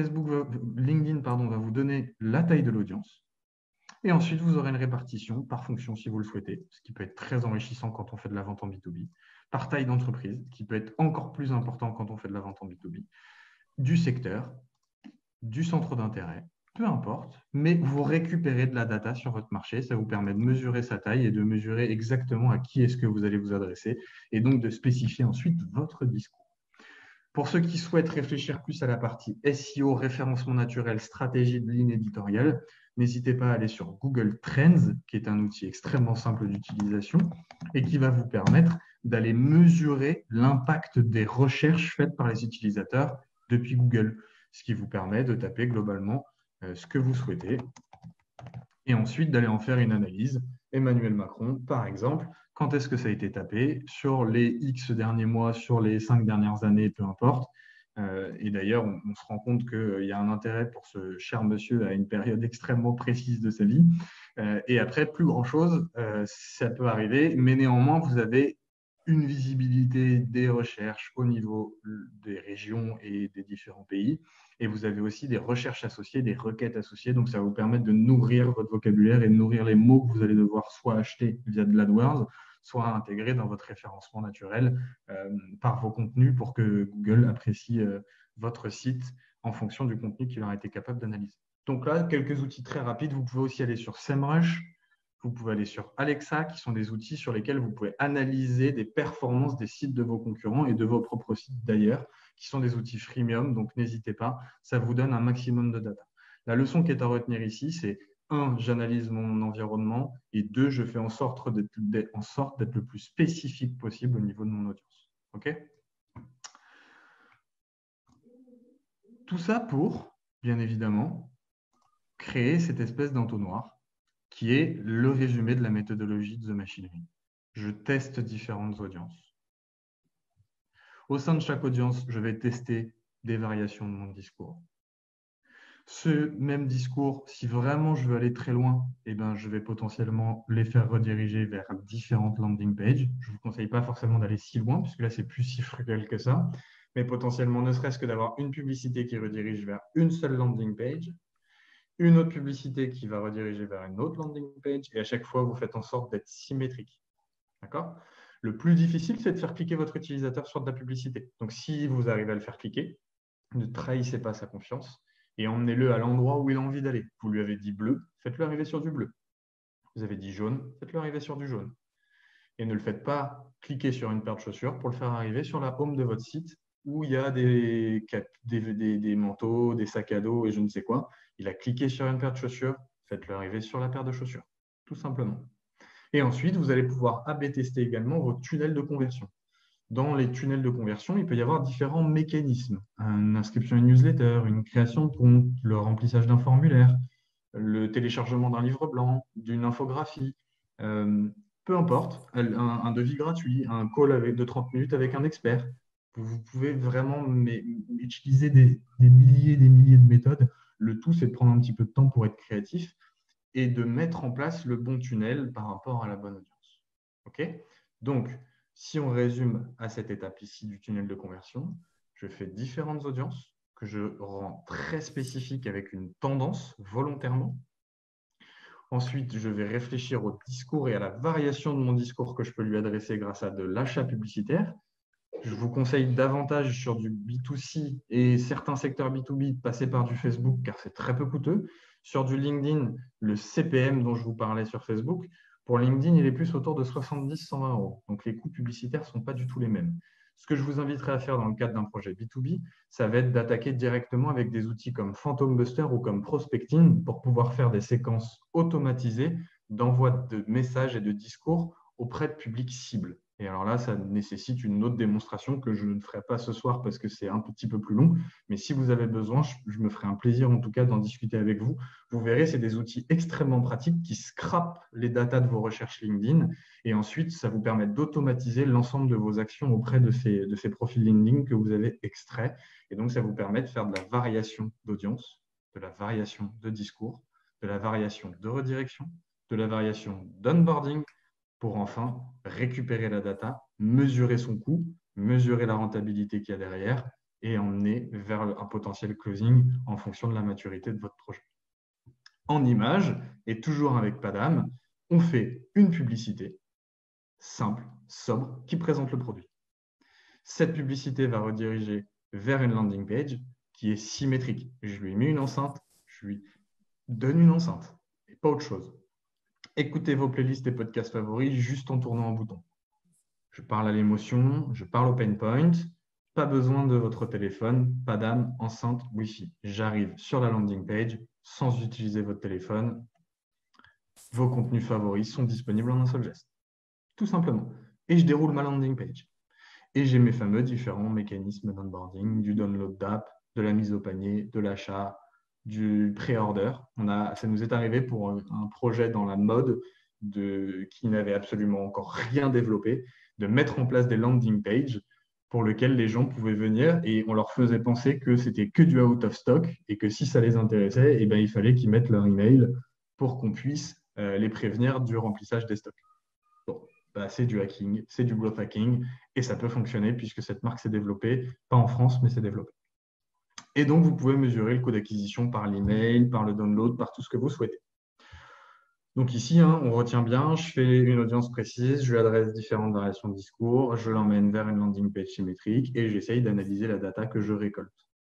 LinkedIn va vous donner la taille de l'audience. Et ensuite, vous aurez une répartition par fonction si vous le souhaitez, ce qui peut être très enrichissant quand on fait de la vente en B2B, par taille d'entreprise, qui peut être encore plus important quand on fait de la vente en B2B, du secteur, du centre d'intérêt, peu importe, mais vous récupérez de la data sur votre marché, ça vous permet de mesurer sa taille et de mesurer exactement à qui est-ce que vous allez vous adresser et donc de spécifier ensuite votre discours. Pour ceux qui souhaitent réfléchir plus à la partie SEO, référencement naturel, stratégie de ligne éditoriale, n'hésitez pas à aller sur Google Trends, qui est un outil extrêmement simple d'utilisation et qui va vous permettre d'aller mesurer l'impact des recherches faites par les utilisateurs depuis Google, ce qui vous permet de taper globalement ce que vous souhaitez et ensuite d'aller en faire une analyse. Emmanuel Macron, par exemple, quand est-ce que ça a été tapé sur les X derniers mois, sur les 5 dernières années, peu importe. Et d'ailleurs, on se rend compte qu'il y a un intérêt pour ce cher monsieur à une période extrêmement précise de sa vie. Et après, plus grand-chose, ça peut arriver, mais néanmoins, vous avez une visibilité des recherches au niveau des régions et des différents pays. Et vous avez aussi des recherches associées, des requêtes associées. Donc, ça va vous permettre de nourrir votre vocabulaire et de nourrir les mots que vous allez devoir soit acheter via de l'AdWords, soit intégrer dans votre référencement naturel par vos contenus pour que Google apprécie votre site en fonction du contenu qu'il aura été capable d'analyser. Donc là, quelques outils très rapides. Vous pouvez aussi aller sur SEMrush. Vous pouvez aller sur Alexa, qui sont des outils sur lesquels vous pouvez analyser des performances des sites de vos concurrents et de vos propres sites d'ailleurs, qui sont des outils freemium, donc n'hésitez pas, ça vous donne un maximum de data. La leçon qui est à retenir ici, c'est 1, j'analyse mon environnement et 2, je fais en sorte d'être le plus spécifique possible au niveau de mon audience. OK ? Tout ça pour, bien évidemment, créer cette espèce d'entonnoir qui est le résumé de la méthodologie de The Machinery. Je teste différentes audiences. Au sein de chaque audience, je vais tester des variations de mon discours. Ce même discours, si vraiment je veux aller très loin, eh ben, je vais potentiellement les faire rediriger vers différentes landing pages. Je ne vous conseille pas forcément d'aller si loin, puisque là, c'est plus si frugal que ça, mais potentiellement, ne serait-ce que d'avoir une publicité qui redirige vers une seule landing page, une autre publicité qui va rediriger vers une autre landing page, et à chaque fois, vous faites en sorte d'être symétrique. D'accord ? Le plus difficile, c'est de faire cliquer votre utilisateur sur de la publicité. Donc, si vous arrivez à le faire cliquer, ne trahissez pas sa confiance et emmenez-le à l'endroit où il a envie d'aller. Vous lui avez dit bleu, faites-le arriver sur du bleu. Vous avez dit jaune, faites-le arriver sur du jaune. Et ne le faites pas cliquer sur une paire de chaussures pour le faire arriver sur la home de votre site où il y a des manteaux, des sacs à dos et je ne sais quoi. Il a cliqué sur une paire de chaussures, faites-le arriver sur la paire de chaussures, tout simplement. Et ensuite, vous allez pouvoir A/B tester également vos tunnels de conversion. Dans les tunnels de conversion, il peut y avoir différents mécanismes. Une inscription à une newsletter, une création de compte, le remplissage d'un formulaire, le téléchargement d'un livre blanc, d'une infographie, peu importe, un devis gratuit, un call de 30 minutes avec un expert. Vous pouvez vraiment utiliser des milliers de méthodes. Le tout, c'est de prendre un petit peu de temps pour être créatif et de mettre en place le bon tunnel par rapport à la bonne audience. OK ? Donc, si on résume à cette étape ici du tunnel de conversion, je fais différentes audiences que je rends très spécifiques avec une tendance volontairement. Ensuite, je vais réfléchir au discours et à la variation de mon discours que je peux lui adresser grâce à de l'achat publicitaire. Je vous conseille davantage sur du B2C et certains secteurs B2B de passer par du Facebook car c'est très peu coûteux. Sur du LinkedIn, le CPM dont je vous parlais sur Facebook, pour LinkedIn, il est plus autour de 70-120 €. Donc, les coûts publicitaires ne sont pas du tout les mêmes. Ce que je vous inviterai à faire dans le cadre d'un projet B2B, ça va être d'attaquer directement avec des outils comme Phantom Buster ou comme Prospecting pour pouvoir faire des séquences automatisées d'envoi de messages et de discours auprès de publics cibles. Et alors là, ça nécessite une autre démonstration que je ne ferai pas ce soir parce que c'est un petit peu plus long. Mais si vous avez besoin, je me ferai un plaisir en tout cas d'en discuter avec vous. Vous verrez, c'est des outils extrêmement pratiques qui scrapent les datas de vos recherches LinkedIn. Et ensuite, ça vous permet d'automatiser l'ensemble de vos actions auprès de ces profils LinkedIn que vous avez extraits. Et donc, ça vous permet de faire de la variation d'audience, de la variation de discours, de la variation de redirection, de la variation d'onboarding, pour enfin récupérer la data, mesurer son coût, mesurer la rentabilité qu'il y a derrière et emmener vers un potentiel closing en fonction de la maturité de votre projet. En image, et toujours avec Padam, on fait une publicité simple, sobre, qui présente le produit. Cette publicité va rediriger vers une landing page qui est symétrique. Je lui ai mis une enceinte, je lui donne une enceinte et pas autre chose. Écoutez vos playlists et podcasts favoris juste en tournant un bouton. Je parle à l'émotion, je parle au pain point, pas besoin de votre téléphone, pas d'âme, enceinte, Wi-Fi. J'arrive sur la landing page sans utiliser votre téléphone. Vos contenus favoris sont disponibles en un seul geste, tout simplement. Et je déroule ma landing page. Et j'ai mes fameux différents mécanismes d'onboarding, du download d'app, de la mise au panier, de l'achat, du pré-order. Ça nous est arrivé pour un projet dans la mode qui n'avait absolument encore rien développé, de mettre en place des landing pages pour lesquelles les gens pouvaient venir et on leur faisait penser que c'était que du out of stock et que si ça les intéressait, eh ben, il fallait qu'ils mettent leur email pour qu'on puisse les prévenir du remplissage des stocks. Bon, bah, c'est du hacking, c'est du growth hacking et ça peut fonctionner puisque cette marque s'est développée, pas en France, mais s'est développée. Et donc, vous pouvez mesurer le coût d'acquisition par l'email, par le download, par tout ce que vous souhaitez. Donc ici, on retient bien, je fais une audience précise, je lui adresse différentes variations de discours, je l'emmène vers une landing page symétrique et j'essaye d'analyser la data que je récolte.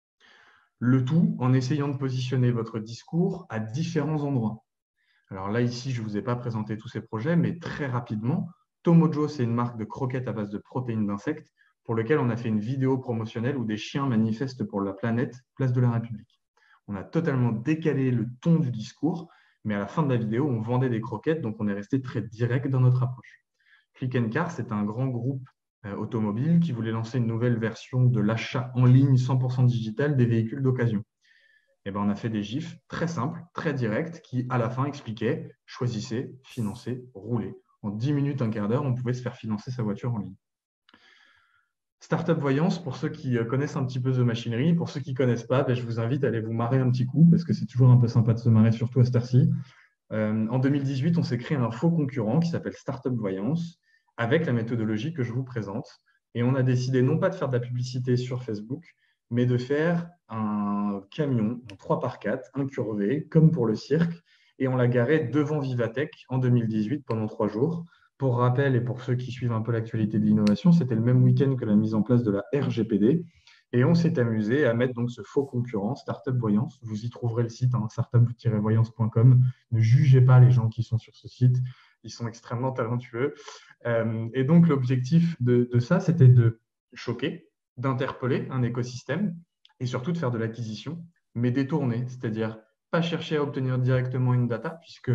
Le tout en essayant de positionner votre discours à différents endroits. Alors là, ici, je ne vous ai pas présenté tous ces projets, mais très rapidement, Tomojo, c'est une marque de croquettes à base de protéines d'insectes pour lequel on a fait une vidéo promotionnelle où des chiens manifestent pour la planète, place de la République. On a totalement décalé le ton du discours, mais à la fin de la vidéo, on vendait des croquettes, donc on est resté très direct dans notre approche. Click & Car, c'est un grand groupe automobile qui voulait lancer une nouvelle version de l'achat en ligne 100% digital des véhicules d'occasion. Et ben, on a fait des gifs très simples, très directs, qui à la fin expliquaient choisissez, financez, roulez. En 10 minutes, un quart d'heure, on pouvait se faire financer sa voiture en ligne. Startup Voyance, pour ceux qui connaissent un petit peu The Machinery, pour ceux qui ne connaissent pas, ben, je vous invite à aller vous marrer un petit coup, parce que c'est toujours un peu sympa de se marrer, surtout à cette heure-ci. En 2018, on s'est créé un faux concurrent qui s'appelle Startup Voyance, avec la méthodologie que je vous présente. Et on a décidé non pas de faire de la publicité sur Facebook, mais de faire un camion en 3x4, incurvé, comme pour le cirque, et on l'a garé devant Vivatech en 2018 pendant 3 jours. Pour rappel, et pour ceux qui suivent un peu l'actualité de l'innovation, c'était le même week-end que la mise en place de la RGPD. Et on s'est amusé à mettre donc ce faux concurrent, Startup Voyance. Vous y trouverez le site, startup-voyance.com. Ne jugez pas les gens qui sont sur ce site. Ils sont extrêmement talentueux. Et donc, l'objectif de ça, c'était de choquer, d'interpeller un écosystème et surtout de faire de l'acquisition, mais détournée, c'est-à-dire pas chercher à obtenir directement une data, puisque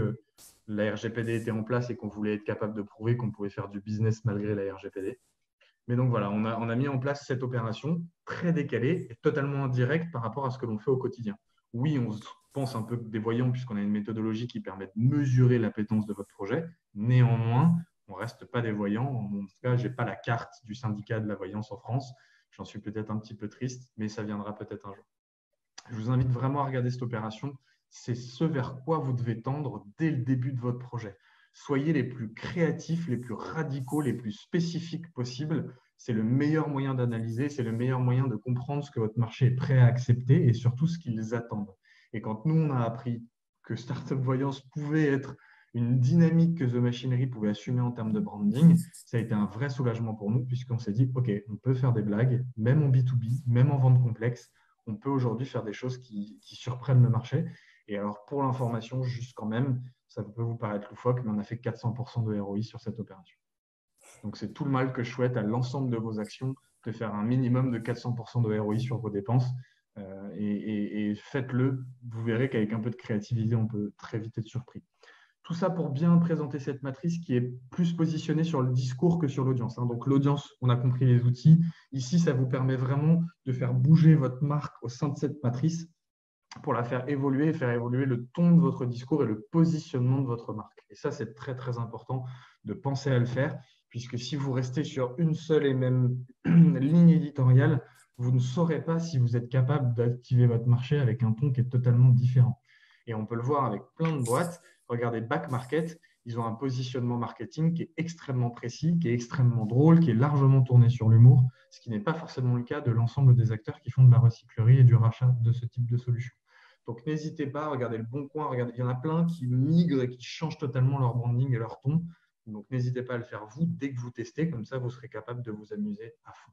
la RGPD était en place et qu'on voulait être capable de prouver qu'on pouvait faire du business malgré la RGPD. Mais donc voilà, on a mis en place cette opération très décalée et totalement indirecte par rapport à ce que l'on fait au quotidien. Oui, on pense un peu des voyants puisqu'on a une méthodologie qui permet de mesurer l'appétence de votre projet. Néanmoins, on ne reste pas des voyants. En tout cas, je n'ai pas la carte du syndicat de la voyance en France. J'en suis peut-être un petit peu triste, mais ça viendra peut-être un jour. Je vous invite vraiment à regarder cette opération. C'est ce vers quoi vous devez tendre dès le début de votre projet. Soyez les plus créatifs, les plus radicaux, les plus spécifiques possibles. C'est le meilleur moyen d'analyser, c'est le meilleur moyen de comprendre ce que votre marché est prêt à accepter et surtout ce qu'ils attendent. Et quand nous, on a appris que Startup Voyance pouvait être une dynamique que The Machinery pouvait assumer en termes de branding, ça a été un vrai soulagement pour nous puisqu'on s'est dit, OK, on peut faire des blagues, même en B2B, même en vente complexe. On peut aujourd'hui faire des choses qui surprennent le marché. Et alors, pour l'information, juste quand même, ça peut vous paraître loufoque, mais on a fait 400% de ROI sur cette opération. Donc, c'est tout le mal que je souhaite à l'ensemble de vos actions de faire un minimum de 400% de ROI sur vos dépenses. Et faites-le. Vous verrez qu'avec un peu de créativité, on peut très vite être surpris. Tout ça pour bien présenter cette matrice qui est plus positionnée sur le discours que sur l'audience. Donc l'audience, on a compris les outils. Ici, ça vous permet vraiment de faire bouger votre marque au sein de cette matrice pour la faire évoluer et faire évoluer le ton de votre discours et le positionnement de votre marque. Et ça, c'est très, très important de penser à le faire, puisque si vous restez sur une seule et même ligne éditoriale, vous ne saurez pas si vous êtes capable d'activer votre marché avec un ton qui est totalement différent. Et on peut le voir avec plein de boîtes. Regardez Back Market, ils ont un positionnement marketing qui est extrêmement précis, qui est extrêmement drôle, qui est largement tourné sur l'humour, ce qui n'est pas forcément le cas de l'ensemble des acteurs qui font de la recyclerie et du rachat de ce type de solution. Donc n'hésitez pas à regarder le Bon Coin, regardez, il y en a plein qui migrent et qui changent totalement leur branding et leur ton. Donc n'hésitez pas à le faire vous dès que vous testez, comme ça vous serez capable de vous amuser à fond.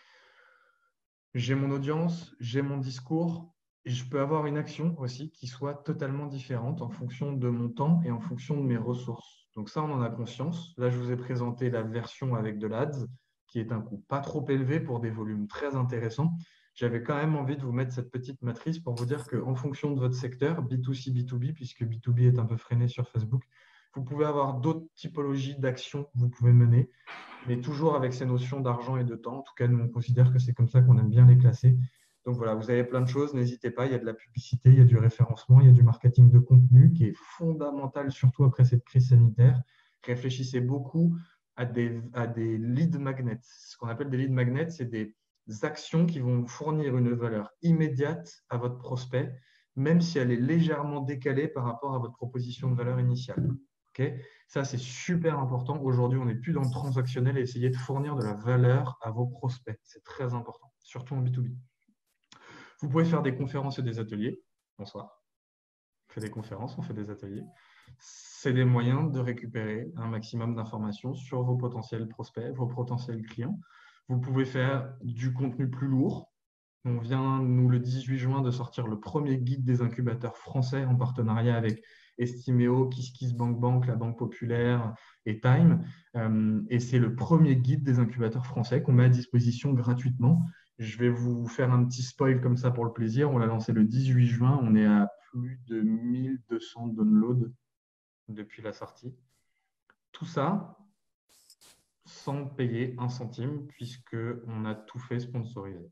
J'ai mon audience, j'ai mon discours, et je peux avoir une action aussi qui soit totalement différente en fonction de mon temps et en fonction de mes ressources. Donc ça, on en a conscience. Là, je vous ai présenté la version avec de l'ADS qui est un coût pas trop élevé pour des volumes très intéressants. J'avais quand même envie de vous mettre cette petite matrice pour vous dire qu'en fonction de votre secteur, B2C, B2B, puisque B2B est un peu freiné sur Facebook, vous pouvez avoir d'autres typologies d'actions que vous pouvez mener, mais toujours avec ces notions d'argent et de temps. En tout cas, nous, on considère que c'est comme ça qu'on aime bien les classer. Donc voilà, vous avez plein de choses, n'hésitez pas, il y a de la publicité, il y a du référencement, il y a du marketing de contenu qui est fondamental, surtout après cette crise sanitaire. Réfléchissez beaucoup à des lead magnets. Ce qu'on appelle des lead magnets, c'est des actions qui vont fournir une valeur immédiate à votre prospect, même si elle est légèrement décalée par rapport à votre proposition de valeur initiale. Okay, ça, c'est super important. Aujourd'hui, on n'est plus dans le transactionnel et essayer de fournir de la valeur à vos prospects. C'est très important, surtout en B2B. Vous pouvez faire des conférences et des ateliers. Bonsoir. On fait des conférences, on fait des ateliers. C'est des moyens de récupérer un maximum d'informations sur vos potentiels prospects, vos potentiels clients. Vous pouvez faire du contenu plus lourd. On vient, nous, le 18 juin, de sortir le premier guide des incubateurs français en partenariat avec Estimeo, KissKissBankBank, la Banque Populaire et Time. Et c'est le premier guide des incubateurs français qu'on met à disposition gratuitement. Je vais vous faire un petit spoil comme ça pour le plaisir. On l'a lancé le 18 juin. On est à plus de 1200 downloads depuis la sortie. Tout ça sans payer un centime puisqu'on a tout fait sponsoriser.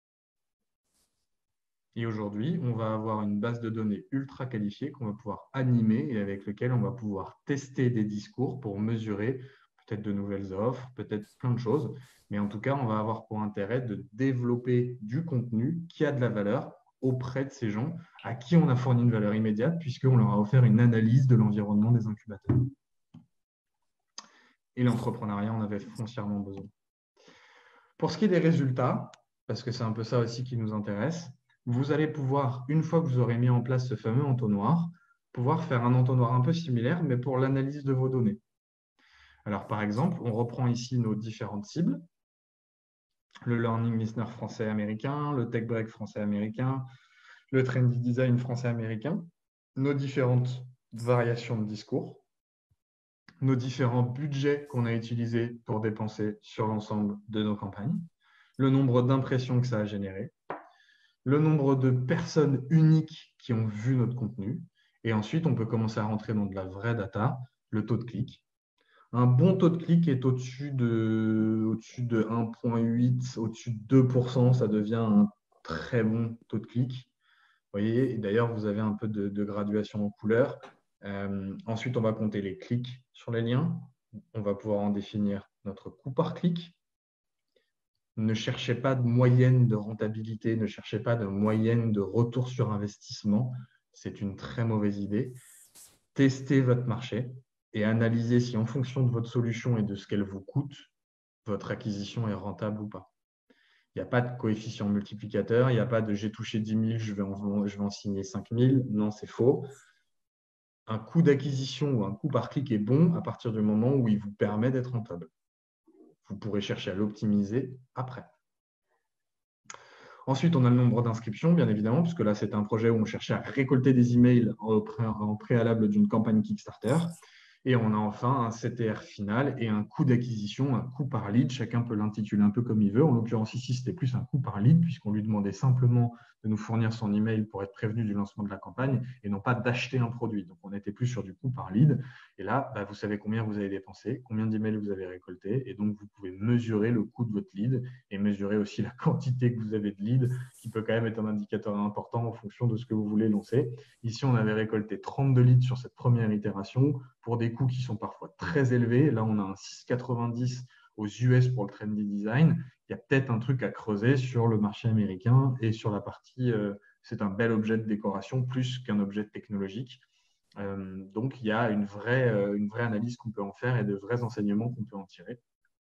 Et aujourd'hui, on va avoir une base de données ultra qualifiée qu'on va pouvoir animer et avec laquelle on va pouvoir tester des discours pour mesurer peut-être de nouvelles offres, peut-être plein de choses. Mais en tout cas, on va avoir pour intérêt de développer du contenu qui a de la valeur auprès de ces gens à qui on a fourni une valeur immédiate puisqu'on leur a offert une analyse de l'environnement des incubateurs. Et l'entrepreneuriat en avait foncièrement besoin. Pour ce qui est des résultats, parce que c'est un peu ça aussi qui nous intéresse, vous allez pouvoir, une fois que vous aurez mis en place ce fameux entonnoir, pouvoir faire un entonnoir un peu similaire, mais pour l'analyse de vos données. Alors, par exemple, on reprend ici nos différentes cibles. Le Learning Listener français-américain, le Tech Break français-américain, le Trendy Design français-américain, nos différentes variations de discours, nos différents budgets qu'on a utilisés pour dépenser sur l'ensemble de nos campagnes, le nombre d'impressions que ça a généré, le nombre de personnes uniques qui ont vu notre contenu. Et ensuite, on peut commencer à rentrer dans de la vraie data, le taux de clic. Un bon taux de clic est au-dessus de 1,8, au-dessus de 2%, ça devient un très bon taux de clic. Vous voyez, d'ailleurs, vous avez un peu de graduation en couleur. Ensuite, on va compter les clics sur les liens. On va pouvoir en définir notre coût par clic. Ne cherchez pas de moyenne de rentabilité, ne cherchez pas de moyenne de retour sur investissement. C'est une très mauvaise idée. Testez votre marché et analysez si en fonction de votre solution et de ce qu'elle vous coûte, votre acquisition est rentable ou pas. Il n'y a pas de coefficient multiplicateur, il n'y a pas de j'ai touché 10 000, je vais en signer 5 000. Non, c'est faux. Un coût d'acquisition ou un coût par clic est bon à partir du moment où il vous permet d'être rentable. Vous pourrez chercher à l'optimiser après. Ensuite, on a le nombre d'inscriptions, bien évidemment, puisque là, c'est un projet où on cherchait à récolter des emails en préalable d'une campagne Kickstarter. Et on a enfin un CTR final et un coût d'acquisition, un coût par lead. Chacun peut l'intituler un peu comme il veut. En l'occurrence, ici, c'était plus un coût par lead, puisqu'on lui demandait simplement de nous fournir son email pour être prévenu du lancement de la campagne et non pas d'acheter un produit. Donc, on était plus sur du coût par lead. Et là, vous savez combien vous avez dépensé, combien d'emails vous avez récolté. Et donc, vous pouvez mesurer le coût de votre lead et mesurer aussi la quantité que vous avez de leads, qui peut quand même être un indicateur important en fonction de ce que vous voulez lancer. Ici, on avait récolté 32 leads sur cette première itération pour des coûts qui sont parfois très élevés. Là, on a un 6,90 aux US pour le trendy design. Il y a peut-être un truc à creuser sur le marché américain et sur la partie, c'est un bel objet de décoration plus qu'un objet technologique. Donc, il y a une vraie analyse qu'on peut en faire et de vrais enseignements qu'on peut en tirer.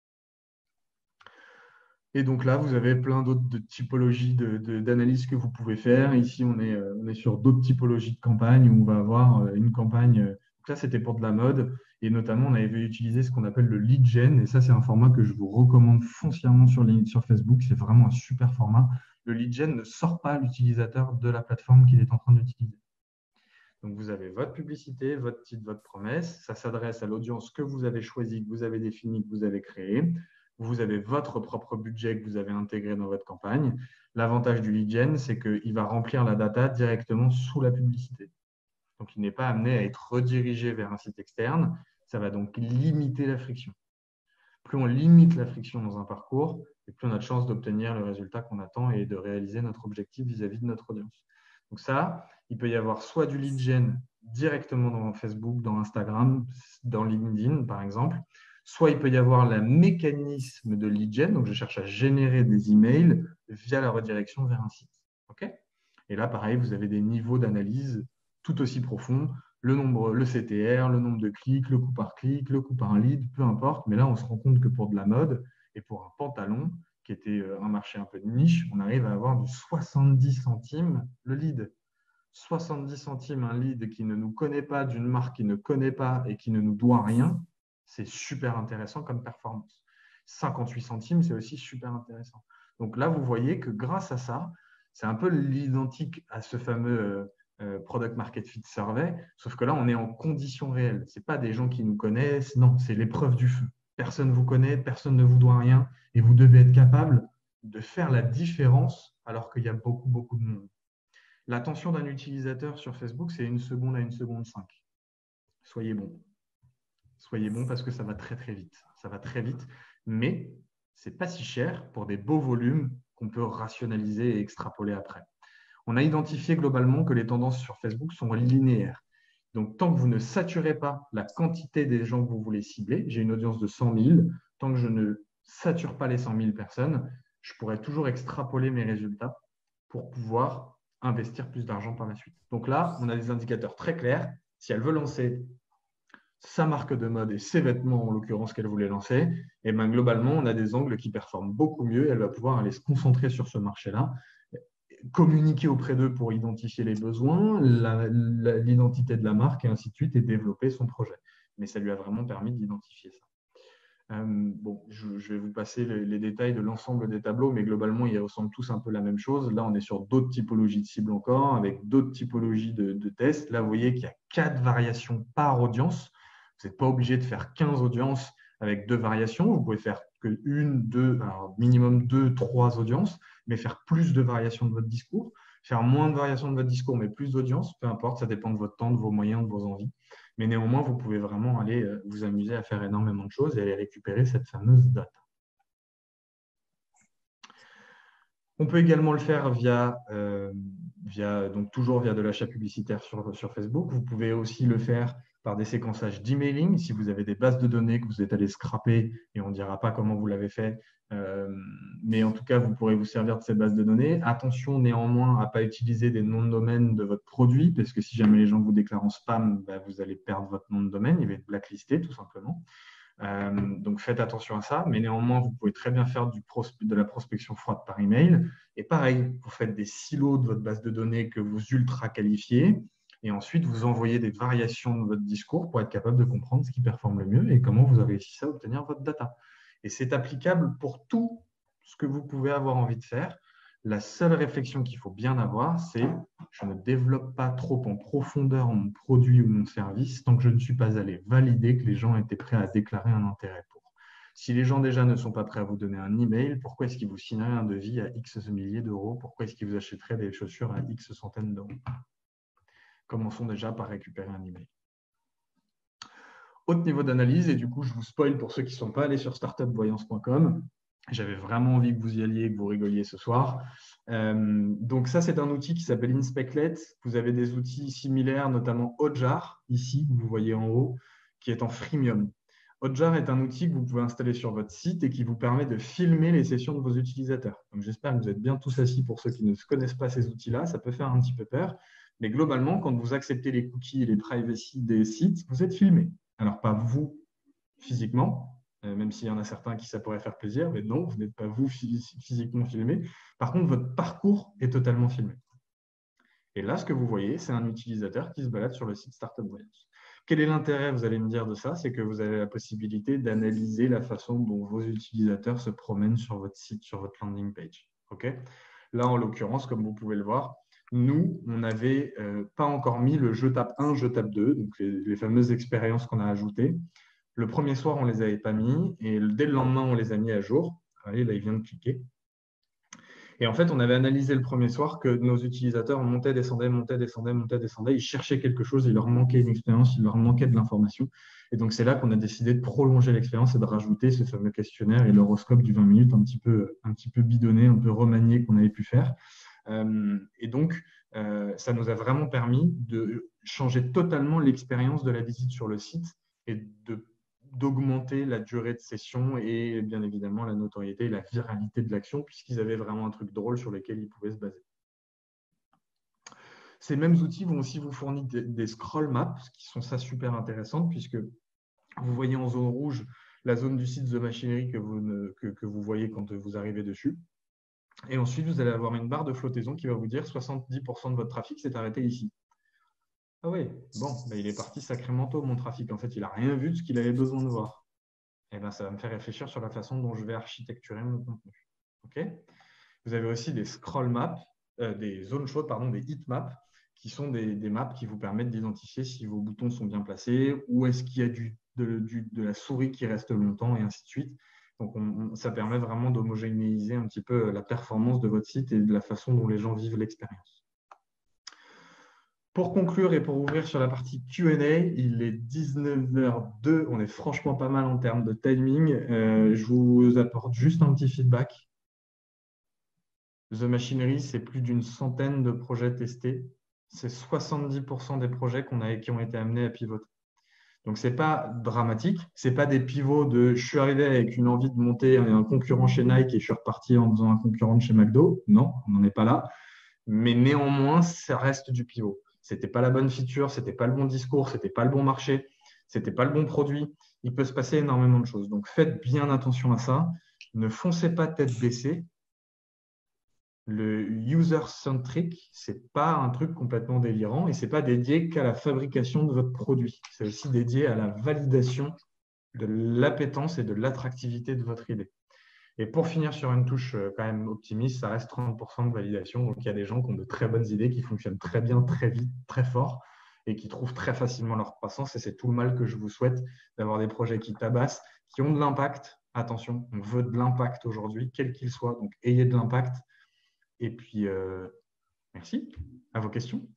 Et donc là, vous avez plein d'autres typologies d'analyse que vous pouvez faire. Ici, on est sur d'autres typologies de campagnes où on va avoir une campagne. Donc là, c'était pour de la mode. Et notamment, on avait utilisé ce qu'on appelle le lead gen. Et ça, c'est un format que je vous recommande foncièrement sur Facebook. C'est vraiment un super format. Le lead gen ne sort pas l'utilisateur de la plateforme qu'il est en train d'utiliser. Donc, vous avez votre publicité, votre titre, votre promesse. Ça s'adresse à l'audience que vous avez choisie, que vous avez définie, que vous avez créée. vous avez votre propre budget que vous avez intégré dans votre campagne. L'avantage du lead gen, c'est qu'il va remplir la data directement sous la publicité. Donc, il n'est pas amené à être redirigé vers un site externe. Ça va donc limiter la friction. Plus on limite la friction dans un parcours, et plus on a de chances d'obtenir le résultat qu'on attend et de réaliser notre objectif vis-à-vis de notre audience. Donc ça, il peut y avoir soit du lead gen directement dans Facebook, dans Instagram, dans LinkedIn par exemple, soit il peut y avoir le mécanisme de lead gen, donc je cherche à générer des emails via la redirection vers un site. Okay, et là, pareil, vous avez des niveaux d'analyse tout aussi profonds, le CTR, le nombre de clics, le coût par lead, peu importe. Mais là, on se rend compte que pour de la mode et pour un pantalon, qui était un marché un peu de niche, on arrive à avoir du 70 centimes le lead. 70 centimes un lead qui ne nous connaît pas, d'une marque qui ne connaît pas et qui ne nous doit rien, c'est super intéressant comme performance. 58 centimes, c'est aussi super intéressant. Donc là, vous voyez que grâce à ça, c'est un peu l'identique à ce fameux Product Market Fit Survey, sauf que là, on est en conditions réelles. Ce n'est pas des gens qui nous connaissent, non, c'est l'épreuve du feu. Personne ne vous connaît, personne ne vous doit rien, et vous devez être capable de faire la différence alors qu'il y a beaucoup, beaucoup de monde. L'attention d'un utilisateur sur Facebook, c'est 1 seconde à 1 seconde 5. Soyez bon. Soyez bon parce que ça va très, très vite. Ça va très vite, mais ce n'est pas si cher pour des beaux volumes qu'on peut rationaliser et extrapoler après. On a identifié globalement que les tendances sur Facebook sont linéaires. Donc, tant que vous ne saturez pas la quantité des gens que vous voulez cibler, j'ai une audience de 100 000, tant que je ne sature pas les 100 000 personnes, je pourrais toujours extrapoler mes résultats pour pouvoir investir plus d'argent par la suite. Donc là, on a des indicateurs très clairs. Si elle veut lancer sa marque de mode et ses vêtements, en l'occurrence, qu'elle voulait lancer, et bien, globalement, on a des angles qui performent beaucoup mieux. Elle va pouvoir aller se concentrer sur ce marché-là, communiquer auprès d'eux pour identifier les besoins, l'identité de la marque et ainsi de suite, et développer son projet. Mais ça lui a vraiment permis d'identifier ça. Bon, je vais vous passer les détails de l'ensemble des tableaux, mais globalement, ils ressemblent tous un peu la même chose. Là, on est sur d'autres typologies de cibles encore, avec d'autres typologies de tests. Là, vous voyez qu'il y a 4 variations par audience. Vous n'êtes pas obligé de faire 15 audiences avec 2 variations. Vous pouvez faire que 1, 2, alors minimum 2, 3 audiences, mais faire plus de variations de votre discours, faire moins de variations de votre discours, mais plus d'audience, peu importe, ça dépend de votre temps, de vos moyens, de vos envies. Mais néanmoins, vous pouvez vraiment aller vous amuser à faire énormément de choses et aller récupérer cette fameuse data. On peut également le faire donc toujours via de l'achat publicitaire sur Facebook. Vous pouvez aussi le faire par des séquençages d'emailing. Si vous avez des bases de données que vous êtes allé scraper, et on ne dira pas comment vous l'avez fait, mais en tout cas, vous pourrez vous servir de ces bases de données. Attention néanmoins à ne pas utiliser des noms de domaine de votre produit, parce que si jamais les gens vous déclarent en spam, vous allez perdre votre nom de domaine, il va être blacklisté tout simplement. Donc faites attention à ça, mais néanmoins, vous pouvez très bien faire de la prospection froide par email. Et pareil, vous faites des silos de votre base de données que vous ultra qualifiez, et ensuite vous envoyez des variations de votre discours pour être capable de comprendre ce qui performe le mieux et comment vous avez réussi à obtenir votre data. Et c'est applicable pour tout ce que vous pouvez avoir envie de faire. La seule réflexion qu'il faut bien avoir, c'est je ne développe pas trop en profondeur mon produit ou mon service tant que je ne suis pas allé valider que les gens étaient prêts à déclarer un intérêt pour. Si les gens déjà ne sont pas prêts à vous donner un email, pourquoi est-ce qu'ils vous signeraient un devis à X milliers d'euros? Pourquoi est-ce qu'ils vous achèteraient des chaussures à X centaines d'euros? Commençons déjà par récupérer un email. Autre niveau d'analyse, et du coup, je vous spoil pour ceux qui ne sont pas allés sur startupvoyance.com. J'avais vraiment envie que vous y alliez, que vous rigoliez ce soir. Donc ça, c'est un outil qui s'appelle Inspectlet. Vous avez des outils similaires, notamment Hotjar, ici, vous voyez en haut, qui est en freemium. Hotjar est un outil que vous pouvez installer sur votre site et qui vous permet de filmer les sessions de vos utilisateurs. Donc j'espère que vous êtes bien tous assis pour ceux qui ne connaissent pas ces outils-là. Ça peut faire un petit peu peur. Mais globalement, quand vous acceptez les cookies et les privacy des sites, vous êtes filmé. Alors, pas vous physiquement, même s'il y en a certains qui ça pourrait faire plaisir, mais non, vous n'êtes pas vous physiquement filmé. Par contre, votre parcours est totalement filmé. Et là, ce que vous voyez, c'est un utilisateur qui se balade sur le site Startup Voyance. Quel est l'intérêt, vous allez me dire, de ça? C'est que vous avez la possibilité d'analyser la façon dont vos utilisateurs se promènent sur votre site, sur votre landing page. Okay, là, en l'occurrence, comme vous pouvez le voir, nous, on n'avait pas encore mis le je tape 1, je tape 2, donc les fameuses expériences qu'on a ajoutées. Le premier soir, on ne les avait pas mis et dès le lendemain, on les a mis à jour. Allez, là, il vient de cliquer. Et en fait, on avait analysé le premier soir que nos utilisateurs montaient, descendaient, montaient, descendaient, montaient, descendaient. Ils cherchaient quelque chose, il leur manquait une expérience, il leur manquait de l'information. Et donc, c'est là qu'on a décidé de prolonger l'expérience et de rajouter ce fameux questionnaire et l'horoscope du 20 minutes un petit peu bidonné, un peu remanié qu'on avait pu faire. Et donc, ça nous a vraiment permis de changer totalement l'expérience de la visite sur le site et d'augmenter la durée de session et bien évidemment la notoriété et la viralité de l'action, puisqu'ils avaient vraiment un truc drôle sur lequel ils pouvaient se baser. Ces mêmes outils vont aussi vous fournir des scroll maps qui sont ça super intéressantes, puisque vous voyez en zone rouge la zone du site The Machinery que vous voyez quand vous arrivez dessus. Et ensuite, vous allez avoir une barre de flottaison qui va vous dire 70% de votre trafic s'est arrêté ici. Ah oui, bon, ben, il est parti sacrément tôt, mon trafic. En fait, il n'a rien vu de ce qu'il avait besoin de voir. Et ben, ça va me faire réfléchir sur la façon dont je vais architecturer mon contenu. Okay, vous avez aussi des scroll maps, des zones chaudes, pardon, des heat maps, qui sont des maps qui vous permettent d'identifier si vos boutons sont bien placés, où est-ce qu'il y a de la souris qui reste longtemps, et ainsi de suite. Donc, ça permet vraiment d'homogénéiser un petit peu la performance de votre site et de la façon dont les gens vivent l'expérience. Pour conclure et pour ouvrir sur la partie Q&A, il est 19h02. On est franchement pas mal en termes de timing. Je vous apporte juste un petit feedback. The Machinery, c'est plus d'une centaine de projets testés. C'est 70% des projets qui ont été amenés à pivoter. Donc, ce n'est pas dramatique. Ce n'est pas des pivots de « je suis arrivé avec une envie de monter un concurrent chez Nike et je suis reparti en faisant un concurrent chez McDo ». Non, on n'en est pas là. Mais néanmoins, ça reste du pivot. Ce n'était pas la bonne feature, ce n'était pas le bon discours, ce n'était pas le bon marché, ce n'était pas le bon produit. Il peut se passer énormément de choses. Donc, faites bien attention à ça. Ne foncez pas tête baissée. Le user-centric, ce n'est pas un truc complètement délirant et ce n'est pas dédié qu'à la fabrication de votre produit. C'est aussi dédié à la validation de l'appétence et de l'attractivité de votre idée. Et pour finir sur une touche quand même optimiste, ça reste 30% de validation. Donc, il y a des gens qui ont de très bonnes idées, qui fonctionnent très bien, très vite, très fort et qui trouvent très facilement leur croissance. Et c'est tout le mal que je vous souhaite, d'avoir des projets qui tabassent, qui ont de l'impact. Attention, on veut de l'impact aujourd'hui, quel qu'il soit. Donc, ayez de l'impact. Et puis, merci. À vos questions.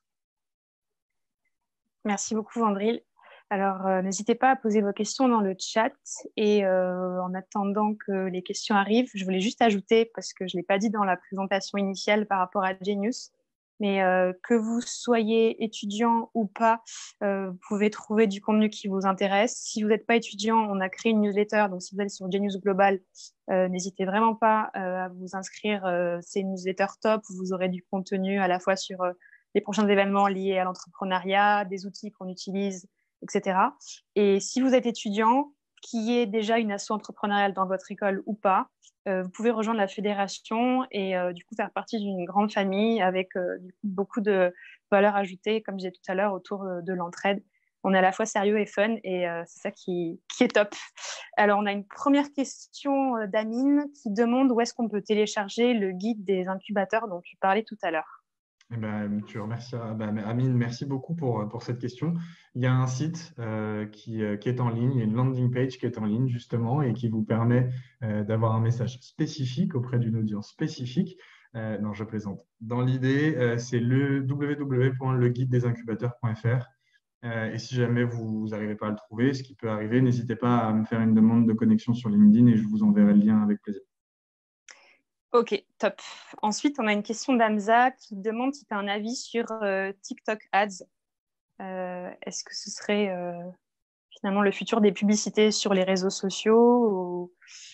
Merci beaucoup, Vandril. Alors, n'hésitez pas à poser vos questions dans le chat. Et en attendant que les questions arrivent, je voulais juste ajouter, parce que je ne l'ai pas dit dans la présentation initiale par rapport à Genius, mais que vous soyez étudiant ou pas, vous pouvez trouver du contenu qui vous intéresse. Si vous n'êtes pas étudiant, on a créé une newsletter. Donc, si vous allez sur Genius Global, n'hésitez vraiment pas à vous inscrire. C'est une newsletter top. Vous aurez du contenu à la fois sur les prochains événements liés à l'entrepreneuriat, des outils qu'on utilise, etc. Et si vous êtes étudiant, qu'il y ait déjà une asso entrepreneuriale dans votre école ou pas, vous pouvez rejoindre la fédération et du coup faire partie d'une grande famille avec du coup, beaucoup de valeur ajoutée, comme je disais tout à l'heure, autour de l'entraide. On est à la fois sérieux et fun et c'est ça qui est top. Alors, on a une première question d'Amine qui demande où est-ce qu'on peut télécharger le guide des incubateurs dont tu parlais tout à l'heure. Eh ben, tu remercies, Amine, merci beaucoup pour cette question. Il y a un site qui est en ligne, il y a une landing page qui est en ligne justement et qui vous permet d'avoir un message spécifique auprès d'une audience spécifique. Non, je plaisante. Dans l'idée, c'est le www.leguidedesincubateurs.fr. Et si jamais vous n'arrivez pas à le trouver, ce qui peut arriver, n'hésitez pas à me faire une demande de connexion sur LinkedIn et je vous enverrai le lien avec plaisir. Ok, top. Ensuite, on a une question d'Amza qui demande si tu as un avis sur TikTok Ads. Est-ce que ce serait finalement le futur des publicités sur les réseaux sociaux ou,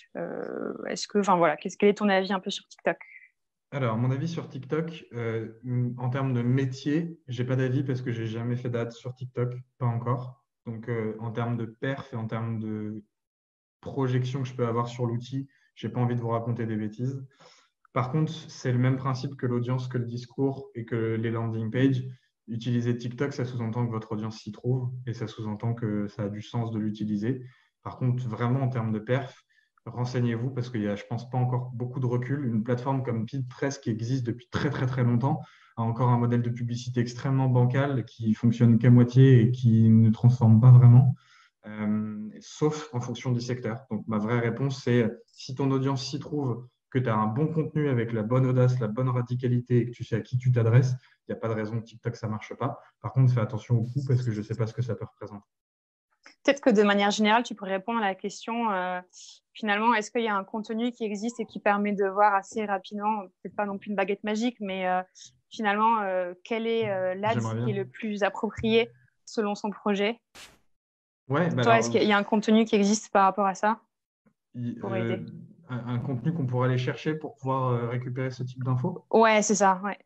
quel est ton avis un peu sur TikTok? Alors, mon avis sur TikTok, en termes de métier, je n'ai pas d'avis parce que je n'ai jamais fait d'ads sur TikTok, pas encore. Donc, en termes de perf et en termes de projection que je peux avoir sur l'outil, je n'ai pas envie de vous raconter des bêtises. Par contre, c'est le même principe que l'audience, que le discours et que les landing pages. Utiliser TikTok, ça sous-entend que votre audience s'y trouve et ça sous-entend que ça a du sens de l'utiliser. Par contre, vraiment en termes de perf, renseignez-vous parce qu'il y a, je pense, pas encore beaucoup de recul. Une plateforme comme Pinterest qui existe depuis très, très, très longtemps a encore un modèle de publicité extrêmement bancal qui fonctionne qu'à moitié et qui ne transforme pas vraiment. sauf en fonction du secteur. Donc, ma vraie réponse, c'est si ton audience s'y trouve, que tu as un bon contenu avec la bonne audace, la bonne radicalité et que tu sais à qui tu t'adresses, il n'y a pas de raison que TikTok, ça ne marche pas. Par contre, fais attention au coût parce que je ne sais pas ce que ça peut représenter. Peut-être que de manière générale, tu pourrais répondre à la question, finalement, est-ce qu'il y a un contenu qui existe et qui permet de voir assez rapidement, peut-être pas non plus une baguette magique, mais finalement, quel est l'ad J'aimerais qui est bien. le plus approprié selon son projet? Ouais, Pour bah toi, est-ce alors, qu'il y a un contenu qui existe par rapport à ça il- pour euh, aider? un contenu qu'on pourrait aller chercher pour pouvoir récupérer ce type d'infos. Ouais, c'est ça, ouais.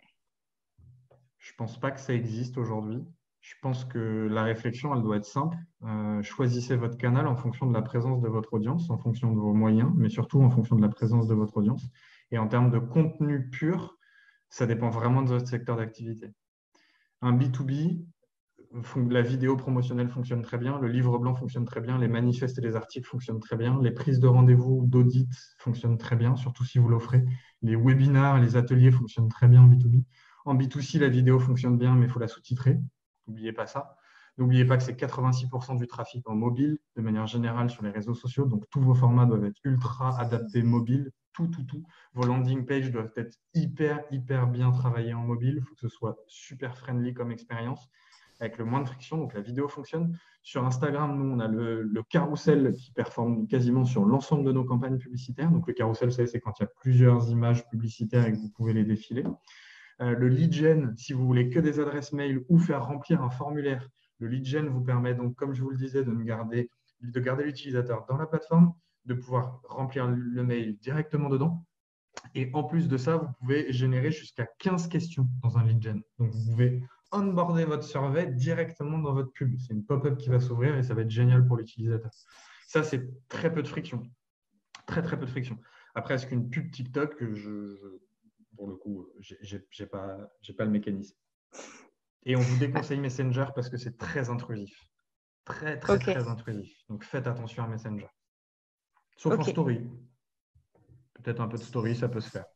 Je pense pas que ça existe aujourd'hui. Je pense que la réflexion, elle doit être simple. Choisissez votre canal en fonction de la présence de votre audience, en fonction de vos moyens, mais surtout en fonction de la présence de votre audience. Et en termes de contenu pur, ça dépend vraiment de votre secteur d'activité. Un B2B, la vidéo promotionnelle fonctionne très bien, le livre blanc fonctionne très bien, les manifestes et les articles fonctionnent très bien, les prises de rendez-vous d'audit fonctionnent très bien, surtout si vous l'offrez. Les webinars, les ateliers fonctionnent très bien en B2B. En B2C, la vidéo fonctionne bien, mais il faut la sous-titrer. N'oubliez pas ça. N'oubliez pas que c'est 86% du trafic en mobile, de manière générale sur les réseaux sociaux. Donc, tous vos formats doivent être ultra adaptés mobile. Tout. Vos landing pages doivent être hyper bien travaillés en mobile. Il faut que ce soit super friendly comme expérience avec le moins de friction. Donc, la vidéo fonctionne. Sur Instagram, nous, on a le carrousel qui performe quasiment sur l'ensemble de nos campagnes publicitaires. Donc, le carrousel, c'est quand il y a plusieurs images publicitaires et que vous pouvez les défiler. Le lead gen, si vous voulez que des adresses mail ou faire remplir un formulaire, le lead gen vous permet donc, comme je vous le disais, de garder l'utilisateur dans la plateforme, de pouvoir remplir le mail directement dedans. Et en plus de ça, vous pouvez générer jusqu'à 15 questions dans un lead gen. Donc, vous pouvez onboarder votre survey directement dans votre pub. C'est une pop-up qui va s'ouvrir et ça va être génial pour l'utilisateur. Ça, c'est très peu de friction. Très peu de friction. Après, est-ce qu'une pub TikTok, pour le coup, j'ai pas le mécanisme. Et on vous déconseille Messenger parce que c'est très intrusif. Ok, Très intrusif. Donc, faites attention à Messenger. Sauf en ok. story. Peut-être un peu de story, ça peut se faire.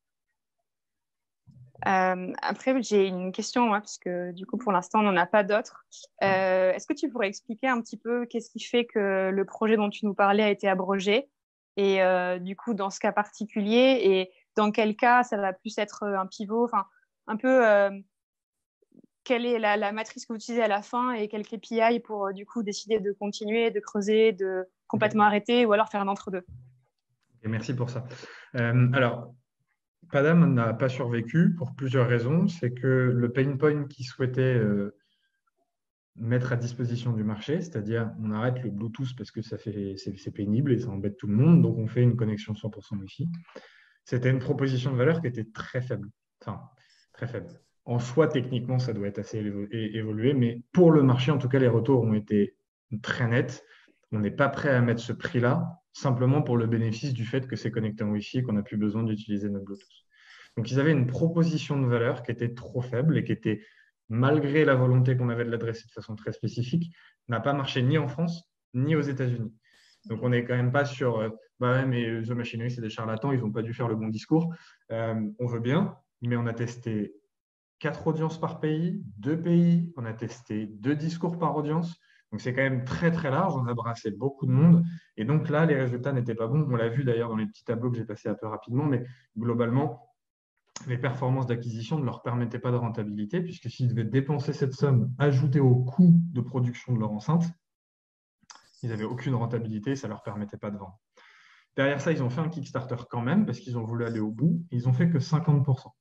Après, j'ai une question, moi, parce que du coup, pour l'instant, on n'en a pas d'autres. Ouais. Est-ce que tu pourrais expliquer un petit peu qu'est-ce qui fait que le projet dont tu nous parlais a été abrogé? Et du coup, dans ce cas particulier, et dans quel cas ça va plus être un pivot? Enfin, un peu, quelle est la matrice que vous utilisez à la fin et quel KPI pour du coup décider de continuer, de creuser, de complètement Ok. arrêter ou alors faire un entre-deux? Et merci pour ça. Alors, Padam n'a pas survécu pour plusieurs raisons. C'est que le pain point qu'il souhaitait mettre à disposition du marché, c'est-à-dire on arrête le Bluetooth parce que c'est pénible et ça embête tout le monde, donc on fait une connexion 100% Wi-Fi. C'était une proposition de valeur qui était très faible. Enfin, très faible. En soi, techniquement, ça doit être assez évolué, mais pour le marché, en tout cas, les retours ont été très nets. On n'est pas prêt à mettre ce prix-là, simplement pour le bénéfice du fait que c'est connecté en Wi-Fi et qu'on n'a plus besoin d'utiliser notre Bluetooth. Donc, ils avaient une proposition de valeur qui était trop faible et qui était, malgré la volonté qu'on avait de l'adresser de façon très spécifique, n'a pas marché ni en France ni aux États-Unis. Donc, on n'est quand même pas sur bah ouais, mais The Machinery, c'est des charlatans, ils n'ont pas dû faire le bon discours. On veut bien, mais on a testé 4 audiences par pays, 2 pays, on a testé 2 discours par audience. Donc, c'est quand même très large, on a brassé beaucoup de monde. Et donc là, les résultats n'étaient pas bons. On l'a vu d'ailleurs dans les petits tableaux que j'ai passés un peu rapidement, mais globalement, les performances d'acquisition ne leur permettaient pas de rentabilité, puisque s'ils devaient dépenser cette somme ajoutée au coût de production de leur enceinte, ils n'avaient aucune rentabilité, ça ne leur permettait pas de vendre. Derrière ça, ils ont fait un Kickstarter quand même, parce qu'ils ont voulu aller au bout. Ils ont fait que 50%.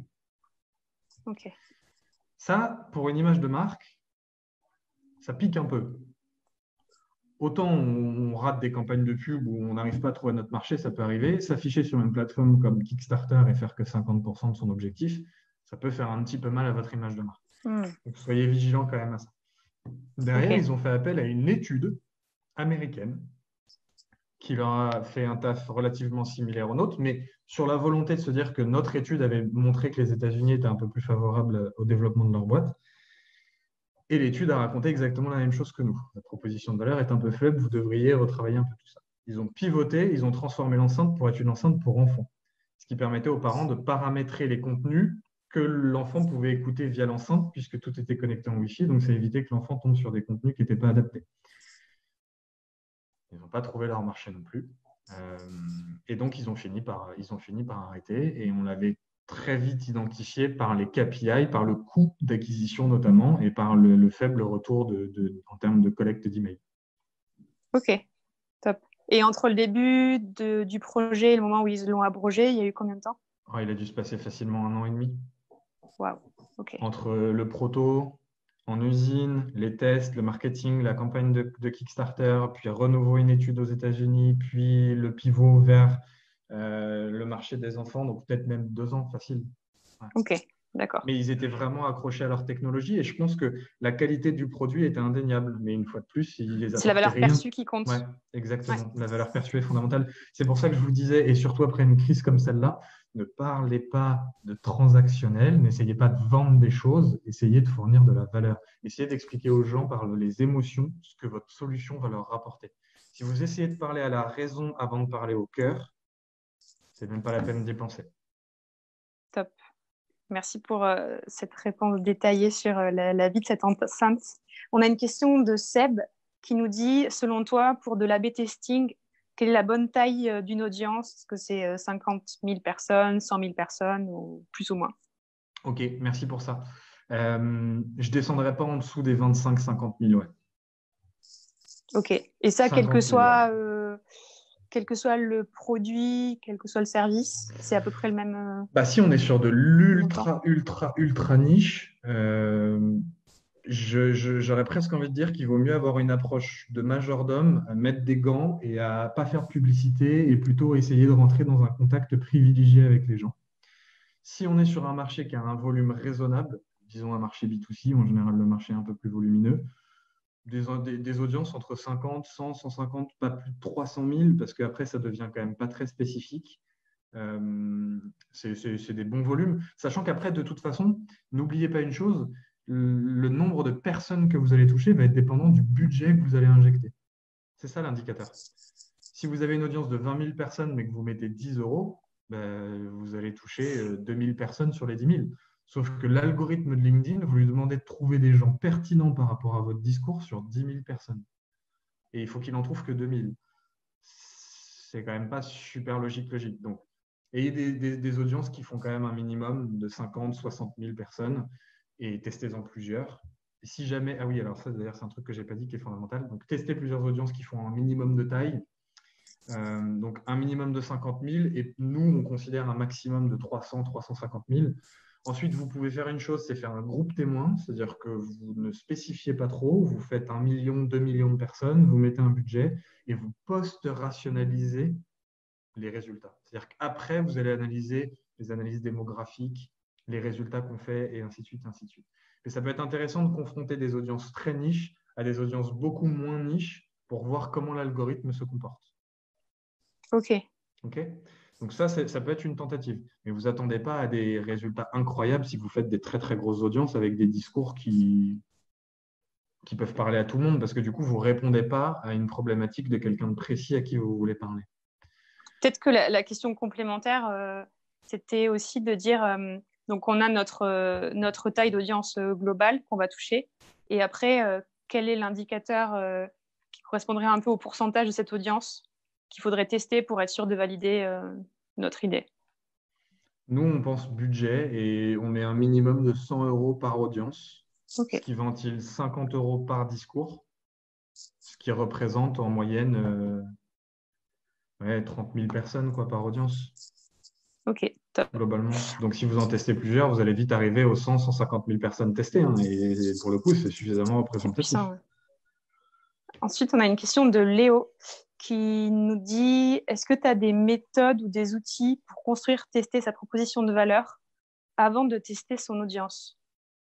Ok. Ça, pour une image de marque, ça pique un peu. Autant on rate des campagnes de pub où on n'arrive pas à trouver notre marché, ça peut arriver. S'afficher sur une plateforme comme Kickstarter et faire que 50% de son objectif, ça peut faire un petit peu mal à votre image de marque. Donc soyez vigilants quand même à ça. Derrière, Ok. ils ont fait appel à une étude américaine qui leur a fait un taf relativement similaire au nôtre, mais sur la volonté de se dire que notre étude avait montré que les États-Unis étaient un peu plus favorables au développement de leur boîte. Et l'étude a raconté exactement la même chose que nous. La proposition de valeur est un peu faible, vous devriez retravailler un peu tout ça. Ils ont pivoté, ils ont transformé l'enceinte pour être une enceinte pour enfants, ce qui permettait aux parents de paramétrer les contenus que l'enfant pouvait écouter via l'enceinte, puisque tout était connecté en Wi-Fi, donc ça évitait que l'enfant tombe sur des contenus qui n'étaient pas adaptés. Ils n'ont pas trouvé leur marché non plus. Et donc, ils ont fini par arrêter. Et on l'avait très vite identifié par les KPI, par le coût d'acquisition notamment, et par le faible retour en termes de collecte d'emails. Ok, top. Et entre le début du projet et le moment où ils l'ont abrogé, il y a eu combien de temps? Il a dû se passer facilement 1 an et demi. Waouh, ok. Entre le proto en usine, les tests, le marketing, la campagne de Kickstarter, puis à renouveau une étude aux États-Unis, puis le pivot vers le marché des enfants, donc peut-être même 2 ans facile. Ouais. Ok, d'accord. Mais ils étaient vraiment accrochés à leur technologie et je pense que la qualité du produit était indéniable. Mais une fois de plus, ils les C'est la apportaient valeur rien. perçue qui compte. Ouais, Ouais, exactement. La valeur perçue est fondamentale. C'est pour ça que je vous disais, et surtout après une crise comme celle-là, ne parlez pas de transactionnel, n'essayez pas de vendre des choses, essayez de fournir de la valeur. Essayez d'expliquer aux gens par les émotions ce que votre solution va leur rapporter. Si vous essayez de parler à la raison avant de parler au cœur, c'est même pas la peine d'y penser. top. Merci pour cette réponse détaillée sur la vie de cette enceinte. On a une question de Seb qui nous dit, selon toi, pour de l'A/B testing, quelle est la bonne taille d'une audience? Est-ce que c'est 50 000 personnes, 100 000 personnes ou plus ou moins? Ok, merci pour ça. Je ne descendrai pas en dessous des 25-50 000, ouais. Ok. Et ça, 50 000, ouais. quel que soit le produit, quel que soit le service, c'est à peu près le même Si on est sur de montant. l'ultra, ultra, ultra niche, j'aurais presque envie de dire qu'il vaut mieux avoir une approche de majordome, à mettre des gants et à pas faire de publicité et plutôt essayer de rentrer dans un contact privilégié avec les gens. Si on est sur un marché qui a un volume raisonnable, disons un marché B2C, en général le marché est un peu plus volumineux, des audiences entre 50, 100, 150, pas plus de 300 000, parce qu'après ça devient quand même pas très spécifique. C'est des bons volumes. Sachant qu'après, de toute façon, n'oubliez pas une chose, le nombre de personnes que vous allez toucher va être dépendant du budget que vous allez injecter. C'est ça l'indicateur. Si vous avez une audience de 20 000 personnes, mais que vous mettez 10 euros, vous allez toucher 2 000 personnes sur les 10 000. Sauf que l'algorithme de LinkedIn, vous lui demandez de trouver des gens pertinents par rapport à votre discours sur 10 000 personnes. Et il faut qu'il n'en trouve que 2 000. C'est quand même pas super logique. Donc, ayez des audiences qui font quand même un minimum de 50, 60 000 personnes et testez-en plusieurs. Et si jamais, ah oui, alors ça d'ailleurs c'est un truc que je n'ai pas dit qui est fondamental. Donc testez plusieurs audiences qui font un minimum de taille. Donc un minimum de 50 000 et nous on considère un maximum de 300, 350 000. Ensuite, vous pouvez faire une chose, c'est faire un groupe témoin, c'est-à-dire que vous ne spécifiez pas trop, vous faites 1 million, 2 millions de personnes, vous mettez un budget et vous post-rationalisez les résultats. C'est-à-dire qu'après, vous allez analyser les analyses démographiques, les résultats qu'on fait, et ainsi de suite, ainsi de suite. Et ça peut être intéressant de confronter des audiences très niches à des audiences beaucoup moins niches pour voir comment l'algorithme se comporte. Ok. Ok. Donc ça peut être une tentative. Mais vous attendez pas à des résultats incroyables si vous faites des très, très grosses audiences avec des discours qui peuvent parler à tout le monde, parce que du coup, vous ne répondez pas à une problématique de quelqu'un de précis à qui vous voulez parler. Peut-être que la question complémentaire, c'était aussi de dire, donc on a notre taille d'audience globale qu'on va toucher, et après, quel est l'indicateur qui correspondrait un peu au pourcentage de cette audience qu'il faudrait tester pour être sûr de valider notre idée? Nous, on pense budget et on met un minimum de 100 euros par audience, Ok. ce qui ventile 50 euros par discours, ce qui représente en moyenne 30 000 personnes quoi, par audience. Ok, top. Globalement. Donc, si vous en testez plusieurs, vous allez vite arriver aux 100, 150 000 personnes testées. Hein, et pour le coup, c'est suffisamment C'est représentatif. puissant. Ouais. Ensuite, on a une question de Léo qui nous dit, est-ce que tu as des méthodes ou des outils pour construire, tester sa proposition de valeur avant de tester son audience?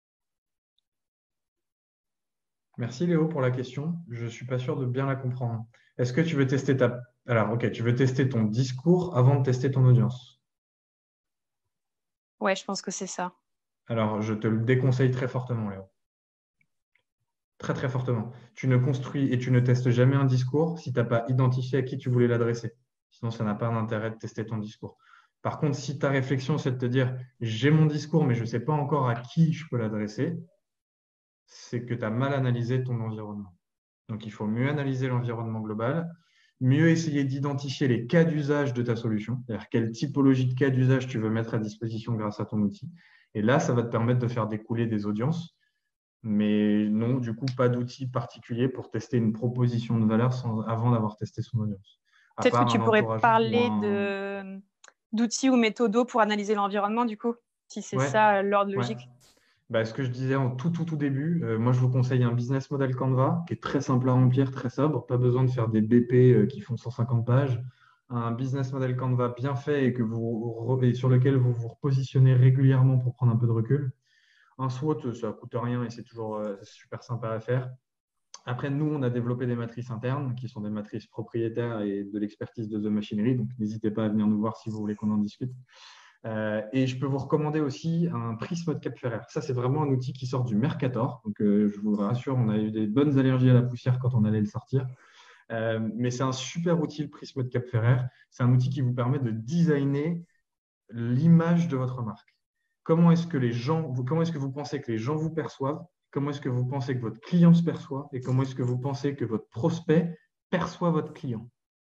Merci Léo pour la question. Je ne suis pas sûr de bien la comprendre. Est-ce que tu veux tester ta... Alors, ok, tu veux tester ton discours avant de tester ton audience? Ouais, je pense que c'est ça. Alors, je te le déconseille très fortement, Léo. Très, très fortement. Tu ne construis et tu ne testes jamais un discours si tu n'as pas identifié à qui tu voulais l'adresser. Sinon, ça n'a pas d'intérêt de tester ton discours. Par contre, si ta réflexion, c'est de te dire, j'ai mon discours, mais je ne sais pas encore à qui je peux l'adresser, c'est que tu as mal analysé ton environnement. Donc, il faut mieux analyser l'environnement global. mieux essayer d'identifier les cas d'usage de ta solution, c'est-à-dire quelle typologie de cas d'usage tu veux mettre à disposition grâce à ton outil. Et là, ça va te permettre de faire découler des audiences. Mais non, du coup, pas d'outil particulier pour tester une proposition de valeur avant d'avoir testé son audience. À Peut-être que part tu un pourrais entourage ou parler un… d'outils ou méthodos pour analyser l'environnement, du coup, si c'est Ouais, ça l'ordre ouais. logique. Bah, ce que je disais en tout début, moi je vous conseille un business model Canva qui est très simple à remplir, très sobre, pas besoin de faire des BP qui font 150 pages. Un business model Canva bien fait et sur lequel vous vous repositionnez régulièrement pour prendre un peu de recul. Un SWOT, ça ne coûte rien et c'est toujours super sympa à faire. Après, nous, on a développé des matrices internes qui sont des matrices propriétaires et de l'expertise de The Machinery. Donc, n'hésitez pas à venir nous voir si vous voulez qu'on en discute. Et je peux vous recommander aussi un Prism de Cap Ferrer. Ça, c'est vraiment un outil qui sort du Mercator. Donc, je vous rassure, on a eu des bonnes allergies à la poussière quand on allait le sortir. Mais c'est un super outil, le Prism de Cap Ferrer. C'est un outil qui vous permet de designer l'image de votre marque. Comment est-ce que vous pensez que les gens vous perçoivent? Comment est-ce que vous pensez que votre client se perçoit? Et comment est-ce que vous pensez que votre prospect perçoit votre client?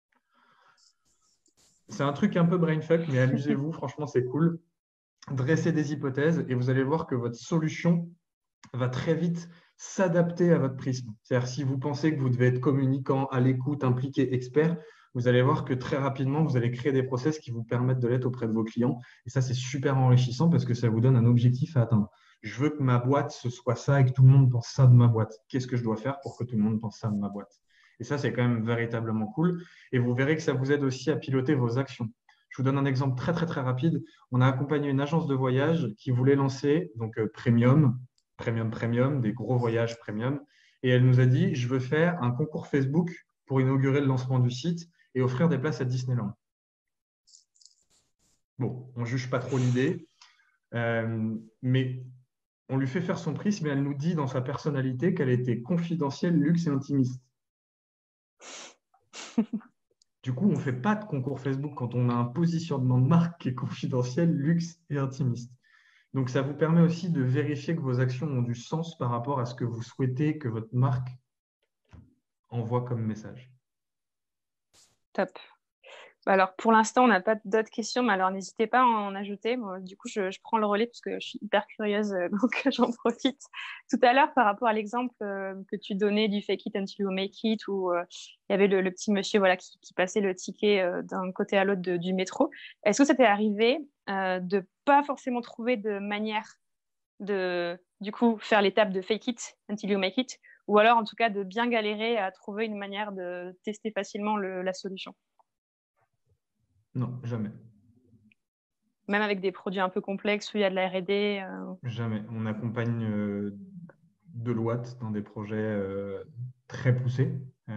C'est un truc un peu brainfuck, mais amusez-vous, franchement, c'est cool. Dressez des hypothèses et vous allez voir que votre solution va très vite s'adapter à votre prisme. C'est-à-dire, si vous pensez que vous devez être communicant, à l'écoute, impliqué, expert, vous allez voir que très rapidement, vous allez créer des process qui vous permettent de l'être auprès de vos clients. Et ça, c'est super enrichissant parce que ça vous donne un objectif à atteindre. Je veux que ma boîte, ce soit ça et que tout le monde pense ça de ma boîte. Qu'est-ce que je dois faire pour que tout le monde pense ça de ma boîte? Et ça, c'est quand même véritablement cool. Et vous verrez que ça vous aide aussi à piloter vos actions. Je vous donne un exemple très rapide. On a accompagné une agence de voyage qui voulait lancer donc premium, des gros voyages premium. Et elle nous a dit, je veux faire un concours Facebook pour inaugurer le lancement du site et offrir des places à Disneyland. Bon, on ne juge pas trop l'idée, mais on lui fait faire son prisme et elle nous dit dans sa personnalité qu'elle était confidentielle, luxe et intimiste. Du coup, on ne fait pas de concours Facebook quand on a un positionnement de marque qui est confidentiel, luxe et intimiste. Donc, ça vous permet aussi de vérifier que vos actions ont du sens par rapport à ce que vous souhaitez que votre marque envoie comme message. Top. Alors, pour l'instant, on n'a pas d'autres questions, mais alors n'hésitez pas à en ajouter. Moi, du coup, je prends le relais parce que je suis hyper curieuse, donc j'en profite. Tout à l'heure, par rapport à l'exemple que tu donnais du fake it until you make it, où il y avait le petit monsieur voilà, qui passait le ticket d'un côté à l'autre du métro, est-ce que ça t'est arrivé de pas forcément trouver de manière de, du coup, faire l'étape de fake it until you make it, ou alors en tout cas de bien galérer à trouver une manière de tester facilement la solution? Non, jamais. Même avec des produits un peu complexes où il y a de la R&D. Jamais. On accompagne Deloitte dans des projets très poussés.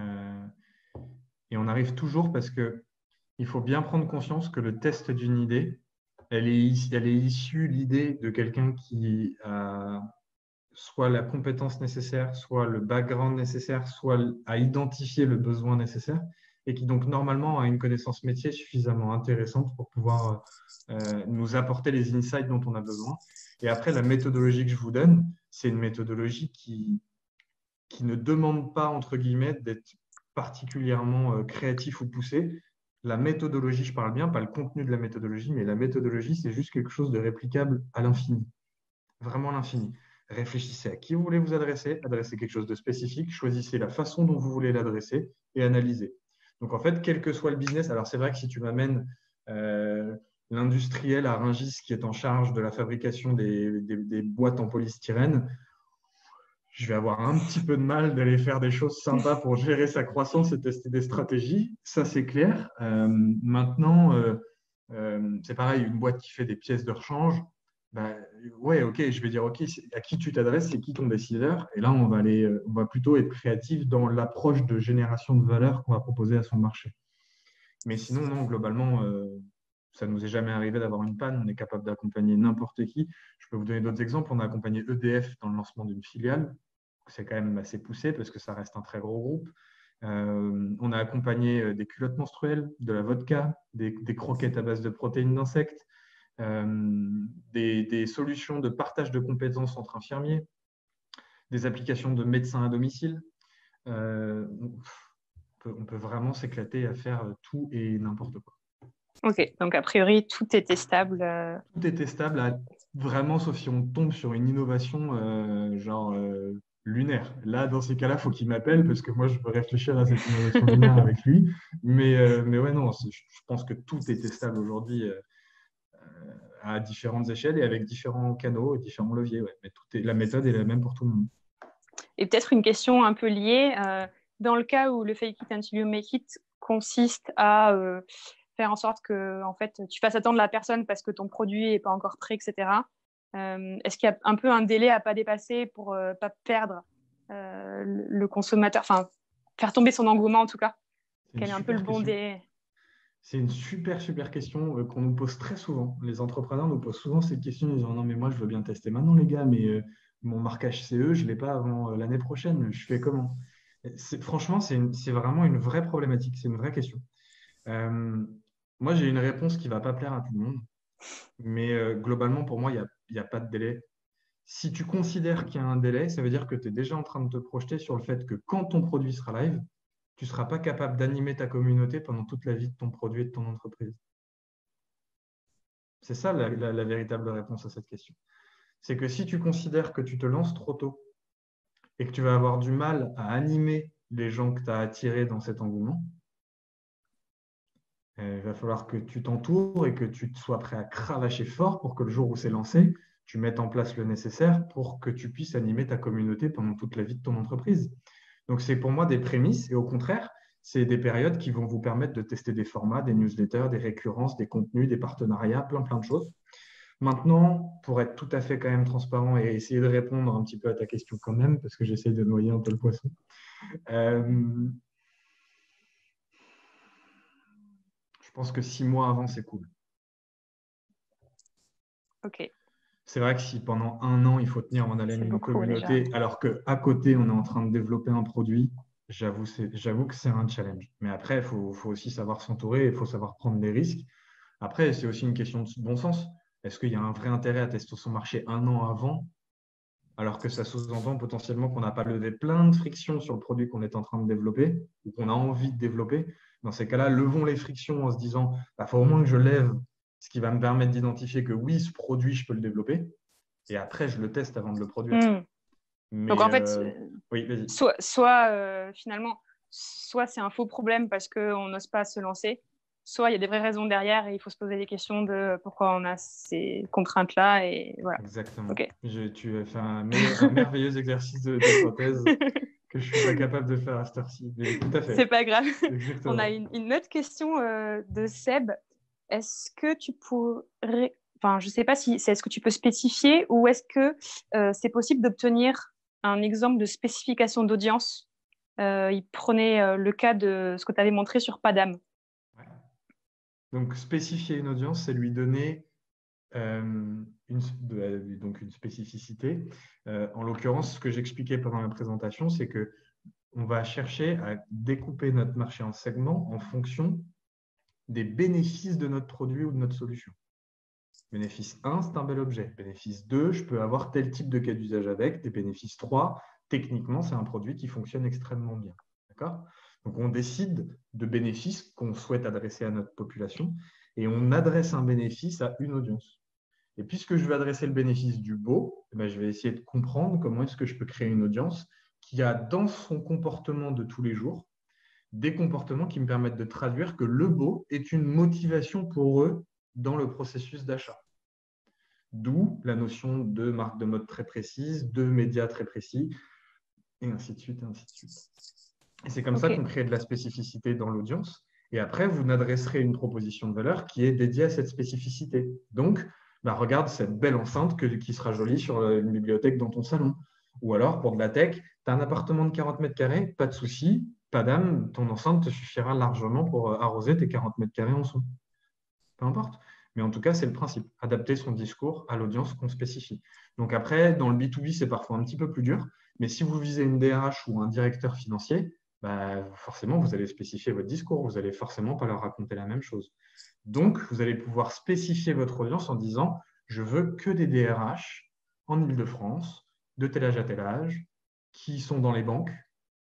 Et on arrive toujours parce qu'il faut bien prendre conscience que le test d'une idée, elle est issue l'idée de quelqu'un qui a soit la compétence nécessaire, soit le background nécessaire, soit à identifier le besoin nécessaire, et qui donc normalement a une connaissance métier suffisamment intéressante pour pouvoir nous apporter les insights dont on a besoin. Et après, la méthodologie que je vous donne, c'est une méthodologie qui ne demande pas, entre guillemets, d'être particulièrement créatif ou poussé. La méthodologie, je parle bien, pas le contenu de la méthodologie, mais la méthodologie, c'est juste quelque chose de réplicable à l'infini, vraiment à l'infini. Réfléchissez à qui vous voulez vous adresser, adressez quelque chose de spécifique, choisissez la façon dont vous voulez l'adresser et analysez. Donc en fait, quel que soit le business, alors c'est vrai que si tu m'amènes l'industriel à Rungis qui est en charge de la fabrication des boîtes en polystyrène, je vais avoir un petit peu de mal d'aller faire des choses sympas pour gérer sa croissance et tester des stratégies. Ça, c'est clair. Maintenant, c'est pareil, une boîte qui fait des pièces de rechange, bah, ouais, ok, je vais dire, ok, à qui tu t'adresses, c'est qui ton décideur? Et là, on va plutôt être créatif dans l'approche de génération de valeur qu'on va proposer à son marché. Mais sinon, non, globalement, ça ne nous est jamais arrivé d'avoir une panne. On est capable d'accompagner n'importe qui. Je peux vous donner d'autres exemples. On a accompagné EDF dans le lancement d'une filiale. C'est quand même assez poussé parce que ça reste un très gros groupe. On a accompagné des culottes menstruelles, de la vodka, des croquettes à base de protéines d'insectes, des solutions de partage de compétences entre infirmiers, des applications de médecins à domicile. on peut vraiment s'éclater à faire tout et n'importe quoi. Ok, donc a priori, tout est testable. Tout est testable, vraiment, sauf si on tombe sur une innovation lunaire. Là, dans ces cas-là, il faut qu'il m'appelle parce que moi, je peux réfléchir à cette innovation lunaire avec lui. Mais ouais, non, je pense que tout est testable aujourd'hui à différentes échelles et avec différents canaux et différents leviers. Ouais. Mais la méthode est la même pour tout le monde. Et peut-être une question un peu liée. Dans le cas où le fake it until you make it consiste à faire en sorte que en fait, tu fasses attendre la personne parce que ton produit n'est pas encore prêt, etc. Est-ce qu'il y a un peu un délai à ne pas dépasser pour ne pas perdre le consommateur, enfin, faire tomber son engouement en tout cas? Quel est un peu le bon délai? C'est une super, super question qu'on nous pose très souvent. Les entrepreneurs nous posent souvent cette question en disant non, mais moi, je veux bien tester maintenant, les gars, mais mon marquage CE, je ne l'ai pas avant l'année prochaine. Je fais comment? Franchement, c'est vraiment une vraie problématique. C'est une vraie question. Moi, j'ai une réponse qui ne va pas plaire à tout le monde, mais globalement, pour moi, il n'y a pas de délai. Si tu considères qu'il y a un délai, ça veut dire que tu es déjà en train de te projeter sur le fait que quand ton produit sera live, tu ne seras pas capable d'animer ta communauté pendant toute la vie de ton produit et de ton entreprise. C'est ça la véritable réponse à cette question. C'est que si tu considères que tu te lances trop tôt et que tu vas avoir du mal à animer les gens que tu as attirés dans cet engouement, il va falloir que tu t'entoures et que tu sois prêt à cravacher fort pour que le jour où c'est lancé, tu mettes en place le nécessaire pour que tu puisses animer ta communauté pendant toute la vie de ton entreprise. Donc, c'est pour moi des prémices et au contraire, c'est des périodes qui vont vous permettre de tester des formats, des newsletters, des récurrences, des contenus, des partenariats, plein de choses. Maintenant, pour être tout à fait quand même transparent et essayer de répondre un petit peu à ta question quand même, parce que j'essaye de noyer un peu le poisson, je pense que 6 mois avant, c'est cool. Ok. C'est vrai que si pendant 1 an, il faut tenir en haleine une communauté, déjà. Alors qu'à côté, on est en train de développer un produit, j'avoue que c'est un challenge. Mais après, il faut aussi savoir s'entourer, il faut savoir prendre des risques. Après, c'est aussi une question de bon sens. Est-ce qu'il y a un vrai intérêt à tester son marché 1 an avant, alors que ça sous-entend potentiellement qu'on n'a pas levé plein de frictions sur le produit qu'on est en train de développer ou qu'on a envie de développer? Dans ces cas-là, levons les frictions en se disant, il faut au moins que je lève ce qui va me permettre d'identifier que oui, ce produit, je peux le développer. Et après, je le teste avant de le produire. Mais, donc, en fait, oui, vas-y. Finalement, soit c'est un faux problème parce qu'on n'ose pas se lancer, soit il y a des vraies raisons derrière et il faut se poser des questions de pourquoi on a ces contraintes-là. Et voilà. Exactement. Okay. Tu as fait un merveilleux exercice de synthèse que je ne suis pas capable de faire à cette heure-ci. Mais tout à fait. C'est pas grave. Exactement. On a une autre question de Seb. Est-ce que tu pourrais... Enfin, je ne sais pas si c'est est-ce que tu peux spécifier ou est-ce que c'est possible d'obtenir un exemple de spécification d'audience? Il prenait le cas de ce que tu avais montré sur Padam. Ouais. Donc, spécifier une audience, c'est lui donner une spécificité. En l'occurrence, ce que j'expliquais pendant la présentation, c'est qu'on va chercher à découper notre marché en segments en fonction des bénéfices de notre produit ou de notre solution. Bénéfice 1, c'est un bel objet. Bénéfice 2, je peux avoir tel type de cas d'usage avec. Des bénéfices 3, techniquement, c'est un produit qui fonctionne extrêmement bien. D'accord ? Donc, on décide de bénéfices qu'on souhaite adresser à notre population et on adresse un bénéfice à une audience. Et puisque je vais adresser le bénéfice du beau, je vais essayer de comprendre comment est-ce que je peux créer une audience qui a dans son comportement de tous les jours des comportements qui me permettent de traduire que le beau est une motivation pour eux dans le processus d'achat. D'où la notion de marque de mode très précise, de médias très précis, et ainsi de suite, et ainsi de suite. Et c'est comme ça qu'on crée de la spécificité dans l'audience. Et après, vous adresserez une proposition de valeur qui est dédiée à cette spécificité. Donc, regarde cette belle enceinte qui sera jolie sur une bibliothèque dans ton salon. Ou alors, pour de la tech, tu as un appartement de 40 mètres carrés, pas de souci, pas d'âme, ton enceinte te suffira largement pour arroser tes 40 mètres carrés en dessous. Peu importe. Mais en tout cas, c'est le principe, adapter son discours à l'audience qu'on spécifie. Donc après, dans le B2B, c'est parfois un petit peu plus dur, mais si vous visez une DRH ou un directeur financier, forcément, vous allez spécifier votre discours, vous n'allez forcément pas leur raconter la même chose. Donc, vous allez pouvoir spécifier votre audience en disant « je veux que des DRH en Ile-de-France, de tel âge à tel âge, qui sont dans les banques,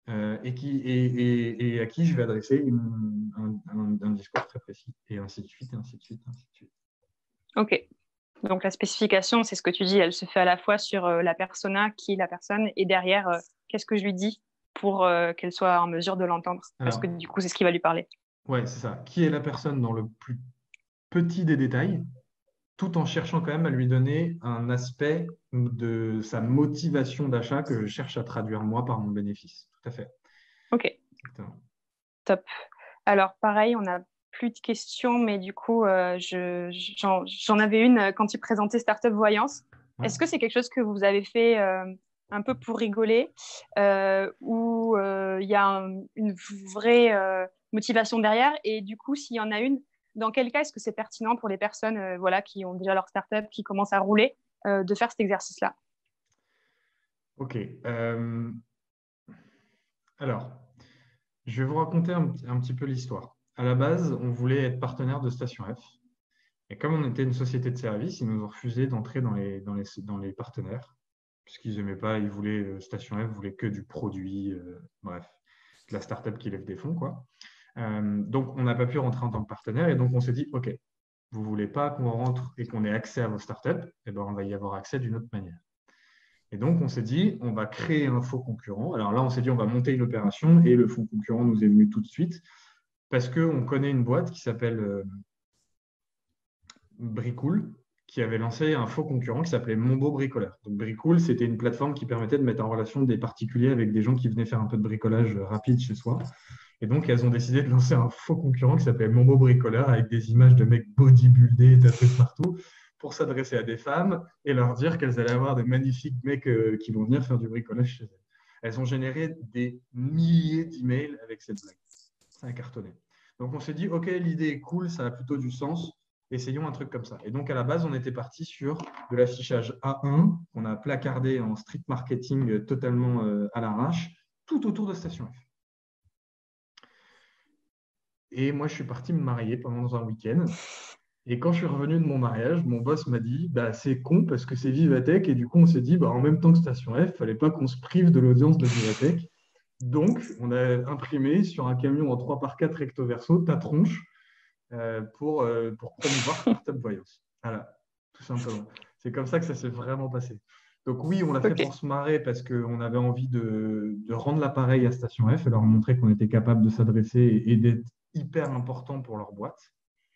et à qui je vais adresser un discours très précis, et ainsi de suite, et ainsi de suite, et ainsi de suite. Ok. Donc la spécification, c'est ce que tu dis, elle se fait à la fois sur la persona, qui est la personne, et derrière, qu'est-ce que je lui dis pour qu'elle soit en mesure de l'entendre. Parce que Alors, du coup, c'est ce qui va lui parler. ouais, c'est ça. Qui est la personne dans le plus petit des détails, tout en cherchant quand même à lui donner un aspect de sa motivation d'achat que je cherche à traduire moi par mon bénéfice. Tout à fait. Ok, Exactement. top. Alors pareil, on n'a plus de questions, mais du coup, j'en avais une quand tu présentais Startup Voyance. Ouais. Est-ce que c'est quelque chose que vous avez fait un peu pour rigoler ou il y a une vraie motivation derrière? Et du coup, s'il y en a une, dans quel cas est-ce que c'est pertinent pour les personnes voilà, qui ont déjà leur startup, qui commencent à rouler, de faire cet exercice-là? Ok. Alors, je vais vous raconter un petit peu l'histoire. À la base, on voulait être partenaire de Station F. Et comme on était une société de service, ils nous ont refusé d'entrer dans les partenaires, puisqu'ils n'aimaient pas, ils voulaient, Station F voulait que du produit, bref, de la startup qui lève des fonds, quoi. Donc, on n'a pas pu rentrer en tant que partenaire, et donc on s'est dit, OK, vous ne voulez pas qu'on rentre et qu'on ait accès à vos startups, eh ben, on va y avoir accès d'une autre manière. Et donc, on s'est dit, on va créer un faux concurrent. Alors là, on s'est dit, on va monter une opération, et le faux concurrent nous est venu tout de suite, parce qu'on connaît une boîte qui s'appelle Bricool, qui avait lancé un faux concurrent qui s'appelait Monbeau Bricoleur. Donc Bricool, c'était une plateforme qui permettait de mettre en relation des particuliers avec des gens qui venaient faire un peu de bricolage rapide chez soi. Et donc, elles ont décidé de lancer un faux concurrent qui s'appelait Monbeau Bricoleur avec des images de mecs bodybuildés, tatoués de partout, pour s'adresser à des femmes et leur dire qu'elles allaient avoir de magnifiques mecs qui vont venir faire du bricolage chez elles. Elles ont généré des milliers d'emails avec cette blague. Ça a cartonné. Donc, on s'est dit, OK, l'idée est cool, ça a plutôt du sens. Essayons un truc comme ça. Et donc, à la base, on était parti sur de l'affichage A1 qu'on a placardé en street marketing totalement à l'arrache, tout autour de Station F. Et moi, je suis parti me marier pendant un week-end. Et quand je suis revenu de mon mariage, mon boss m'a dit bah, c'est con parce que c'est Vivatech. Et du coup, on s'est dit bah, en même temps que Station F, il ne fallait pas qu'on se prive de l'audience de Vivatech. Donc, on a imprimé sur un camion en 3x4 recto verso ta tronche pour promouvoir Startup Voyance. Voilà, tout simplement. C'est comme ça que ça s'est vraiment passé. Donc oui, on l'a fait Ok. pour se marrer parce qu'on avait envie de rendre l'appareil à Station F et leur montrer qu'on était capable de s'adresser et d'être hyper important pour leur boîte.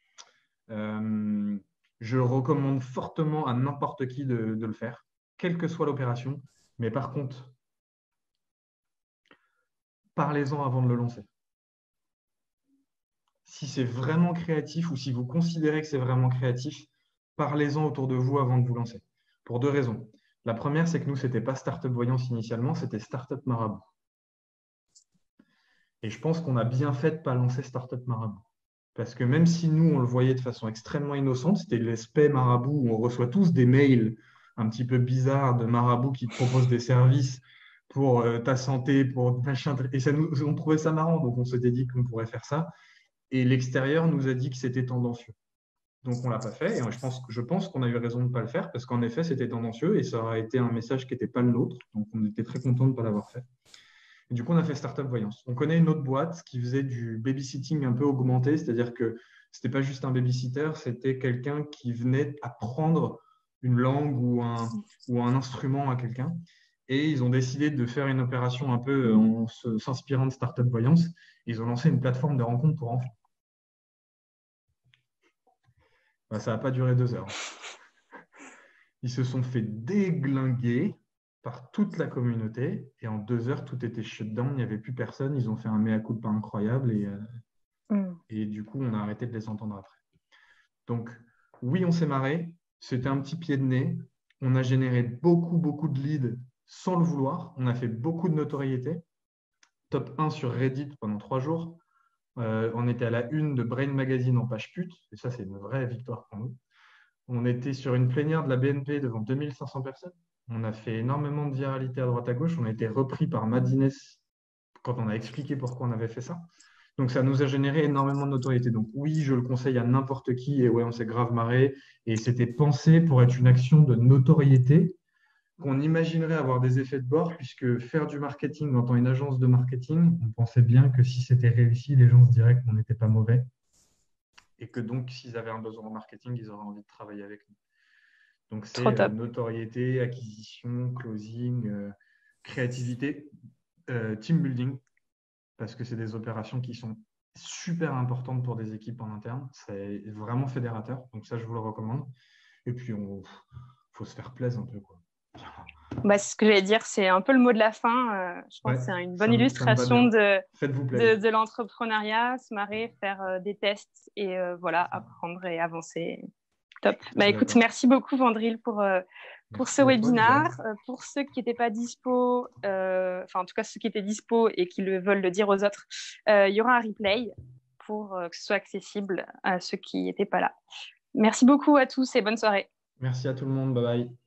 Je recommande fortement à n'importe qui de le faire, quelle que soit l'opération. Mais par contre, parlez-en avant de le lancer. Si c'est vraiment créatif ou si vous considérez que c'est vraiment créatif, parlez-en autour de vous avant de vous lancer. Pour deux raisons. La première, c'est que nous, ce n'était pas Startup Voyance initialement, c'était Startup Marabout. Et je pense qu'on a bien fait de ne pas lancer Startup Marabout. Parce que même si nous, on le voyait de façon extrêmement innocente, c'était l'aspect Marabout où on reçoit tous des mails un petit peu bizarres de Marabout qui te proposent des services pour ta santé, pour machin. Et on trouvait ça marrant, donc on s'était dit qu'on pourrait faire ça. Et l'extérieur nous a dit que c'était tendancieux. Donc, on ne l'a pas fait. Et je pense qu'on a eu raison de ne pas le faire parce qu'en effet, c'était tendancieux et ça aurait été un message qui n'était pas le nôtre. Donc, on était très content de ne pas l'avoir fait. Et du coup, on a fait Startup Voyance. On connaît une autre boîte qui faisait du babysitting un peu augmenté, c'est-à-dire que ce n'était pas juste un babysitter, c'était quelqu'un qui venait apprendre une langue ou un instrument à quelqu'un. Et ils ont décidé de faire une opération un peu en s'inspirant de Startup Voyance. Ils ont lancé une plateforme de rencontres pour enfants. Ben, ça n'a pas duré 2 heures. Ils se sont fait déglinguer par toute la communauté et en 2 heures, tout était shut down, il n'y avait plus personne. Ils ont fait un mea culpa incroyable et du coup, on a arrêté de les entendre après. Donc, oui, on s'est marré. C'était un petit pied de nez. On a généré beaucoup, beaucoup de leads sans le vouloir. On a fait beaucoup de notoriété. Top 1 sur Reddit pendant 3 jours. On était à la une de Brain Magazine en page pute. Et ça, c'est une vraie victoire pour nous. On était sur une plénière de la BNP devant 2500 personnes. On a fait énormément de viralité à droite à gauche. On a été repris par Madines quand on a expliqué pourquoi on avait fait ça. Donc, ça nous a généré énormément de notoriété. Donc, oui, je le conseille à n'importe qui. Et ouais, on s'est grave marré. Et c'était pensé pour être une action de notoriété qu'on imaginerait avoir des effets de bord, puisque faire du marketing en tant une agence de marketing, on pensait bien que si c'était réussi, les gens se diraient qu'on n'était pas mauvais et que donc, s'ils avaient un besoin en marketing, ils auraient envie de travailler avec nous. Donc, Trop c'est top. notoriété, acquisition, closing, créativité, team building, parce que c'est des opérations qui sont super importantes pour des équipes en interne. C'est vraiment fédérateur. Donc, ça, je vous le recommande. Et puis, faut se faire plaisir un peu, quoi. Bah, c'est ce que j'allais dire, c'est un peu le mot de la fin. Je pense Ouais, que c'est une bonne ça me va illustration bien. Faites-vous plaisir. de l'entrepreneuriat, se marrer, faire des tests et voilà, apprendre et avancer. Top. Bah, écoute, D'accord. merci beaucoup, Vandril, pour ce Merci à toi, Lydia. webinaire. Pour ceux qui n'étaient pas dispo, enfin, en tout cas, ceux qui étaient dispo et qui veulent le dire aux autres, il y aura un replay pour que ce soit accessible à ceux qui n'étaient pas là. Merci beaucoup à tous et bonne soirée. Merci à tout le monde. Bye bye.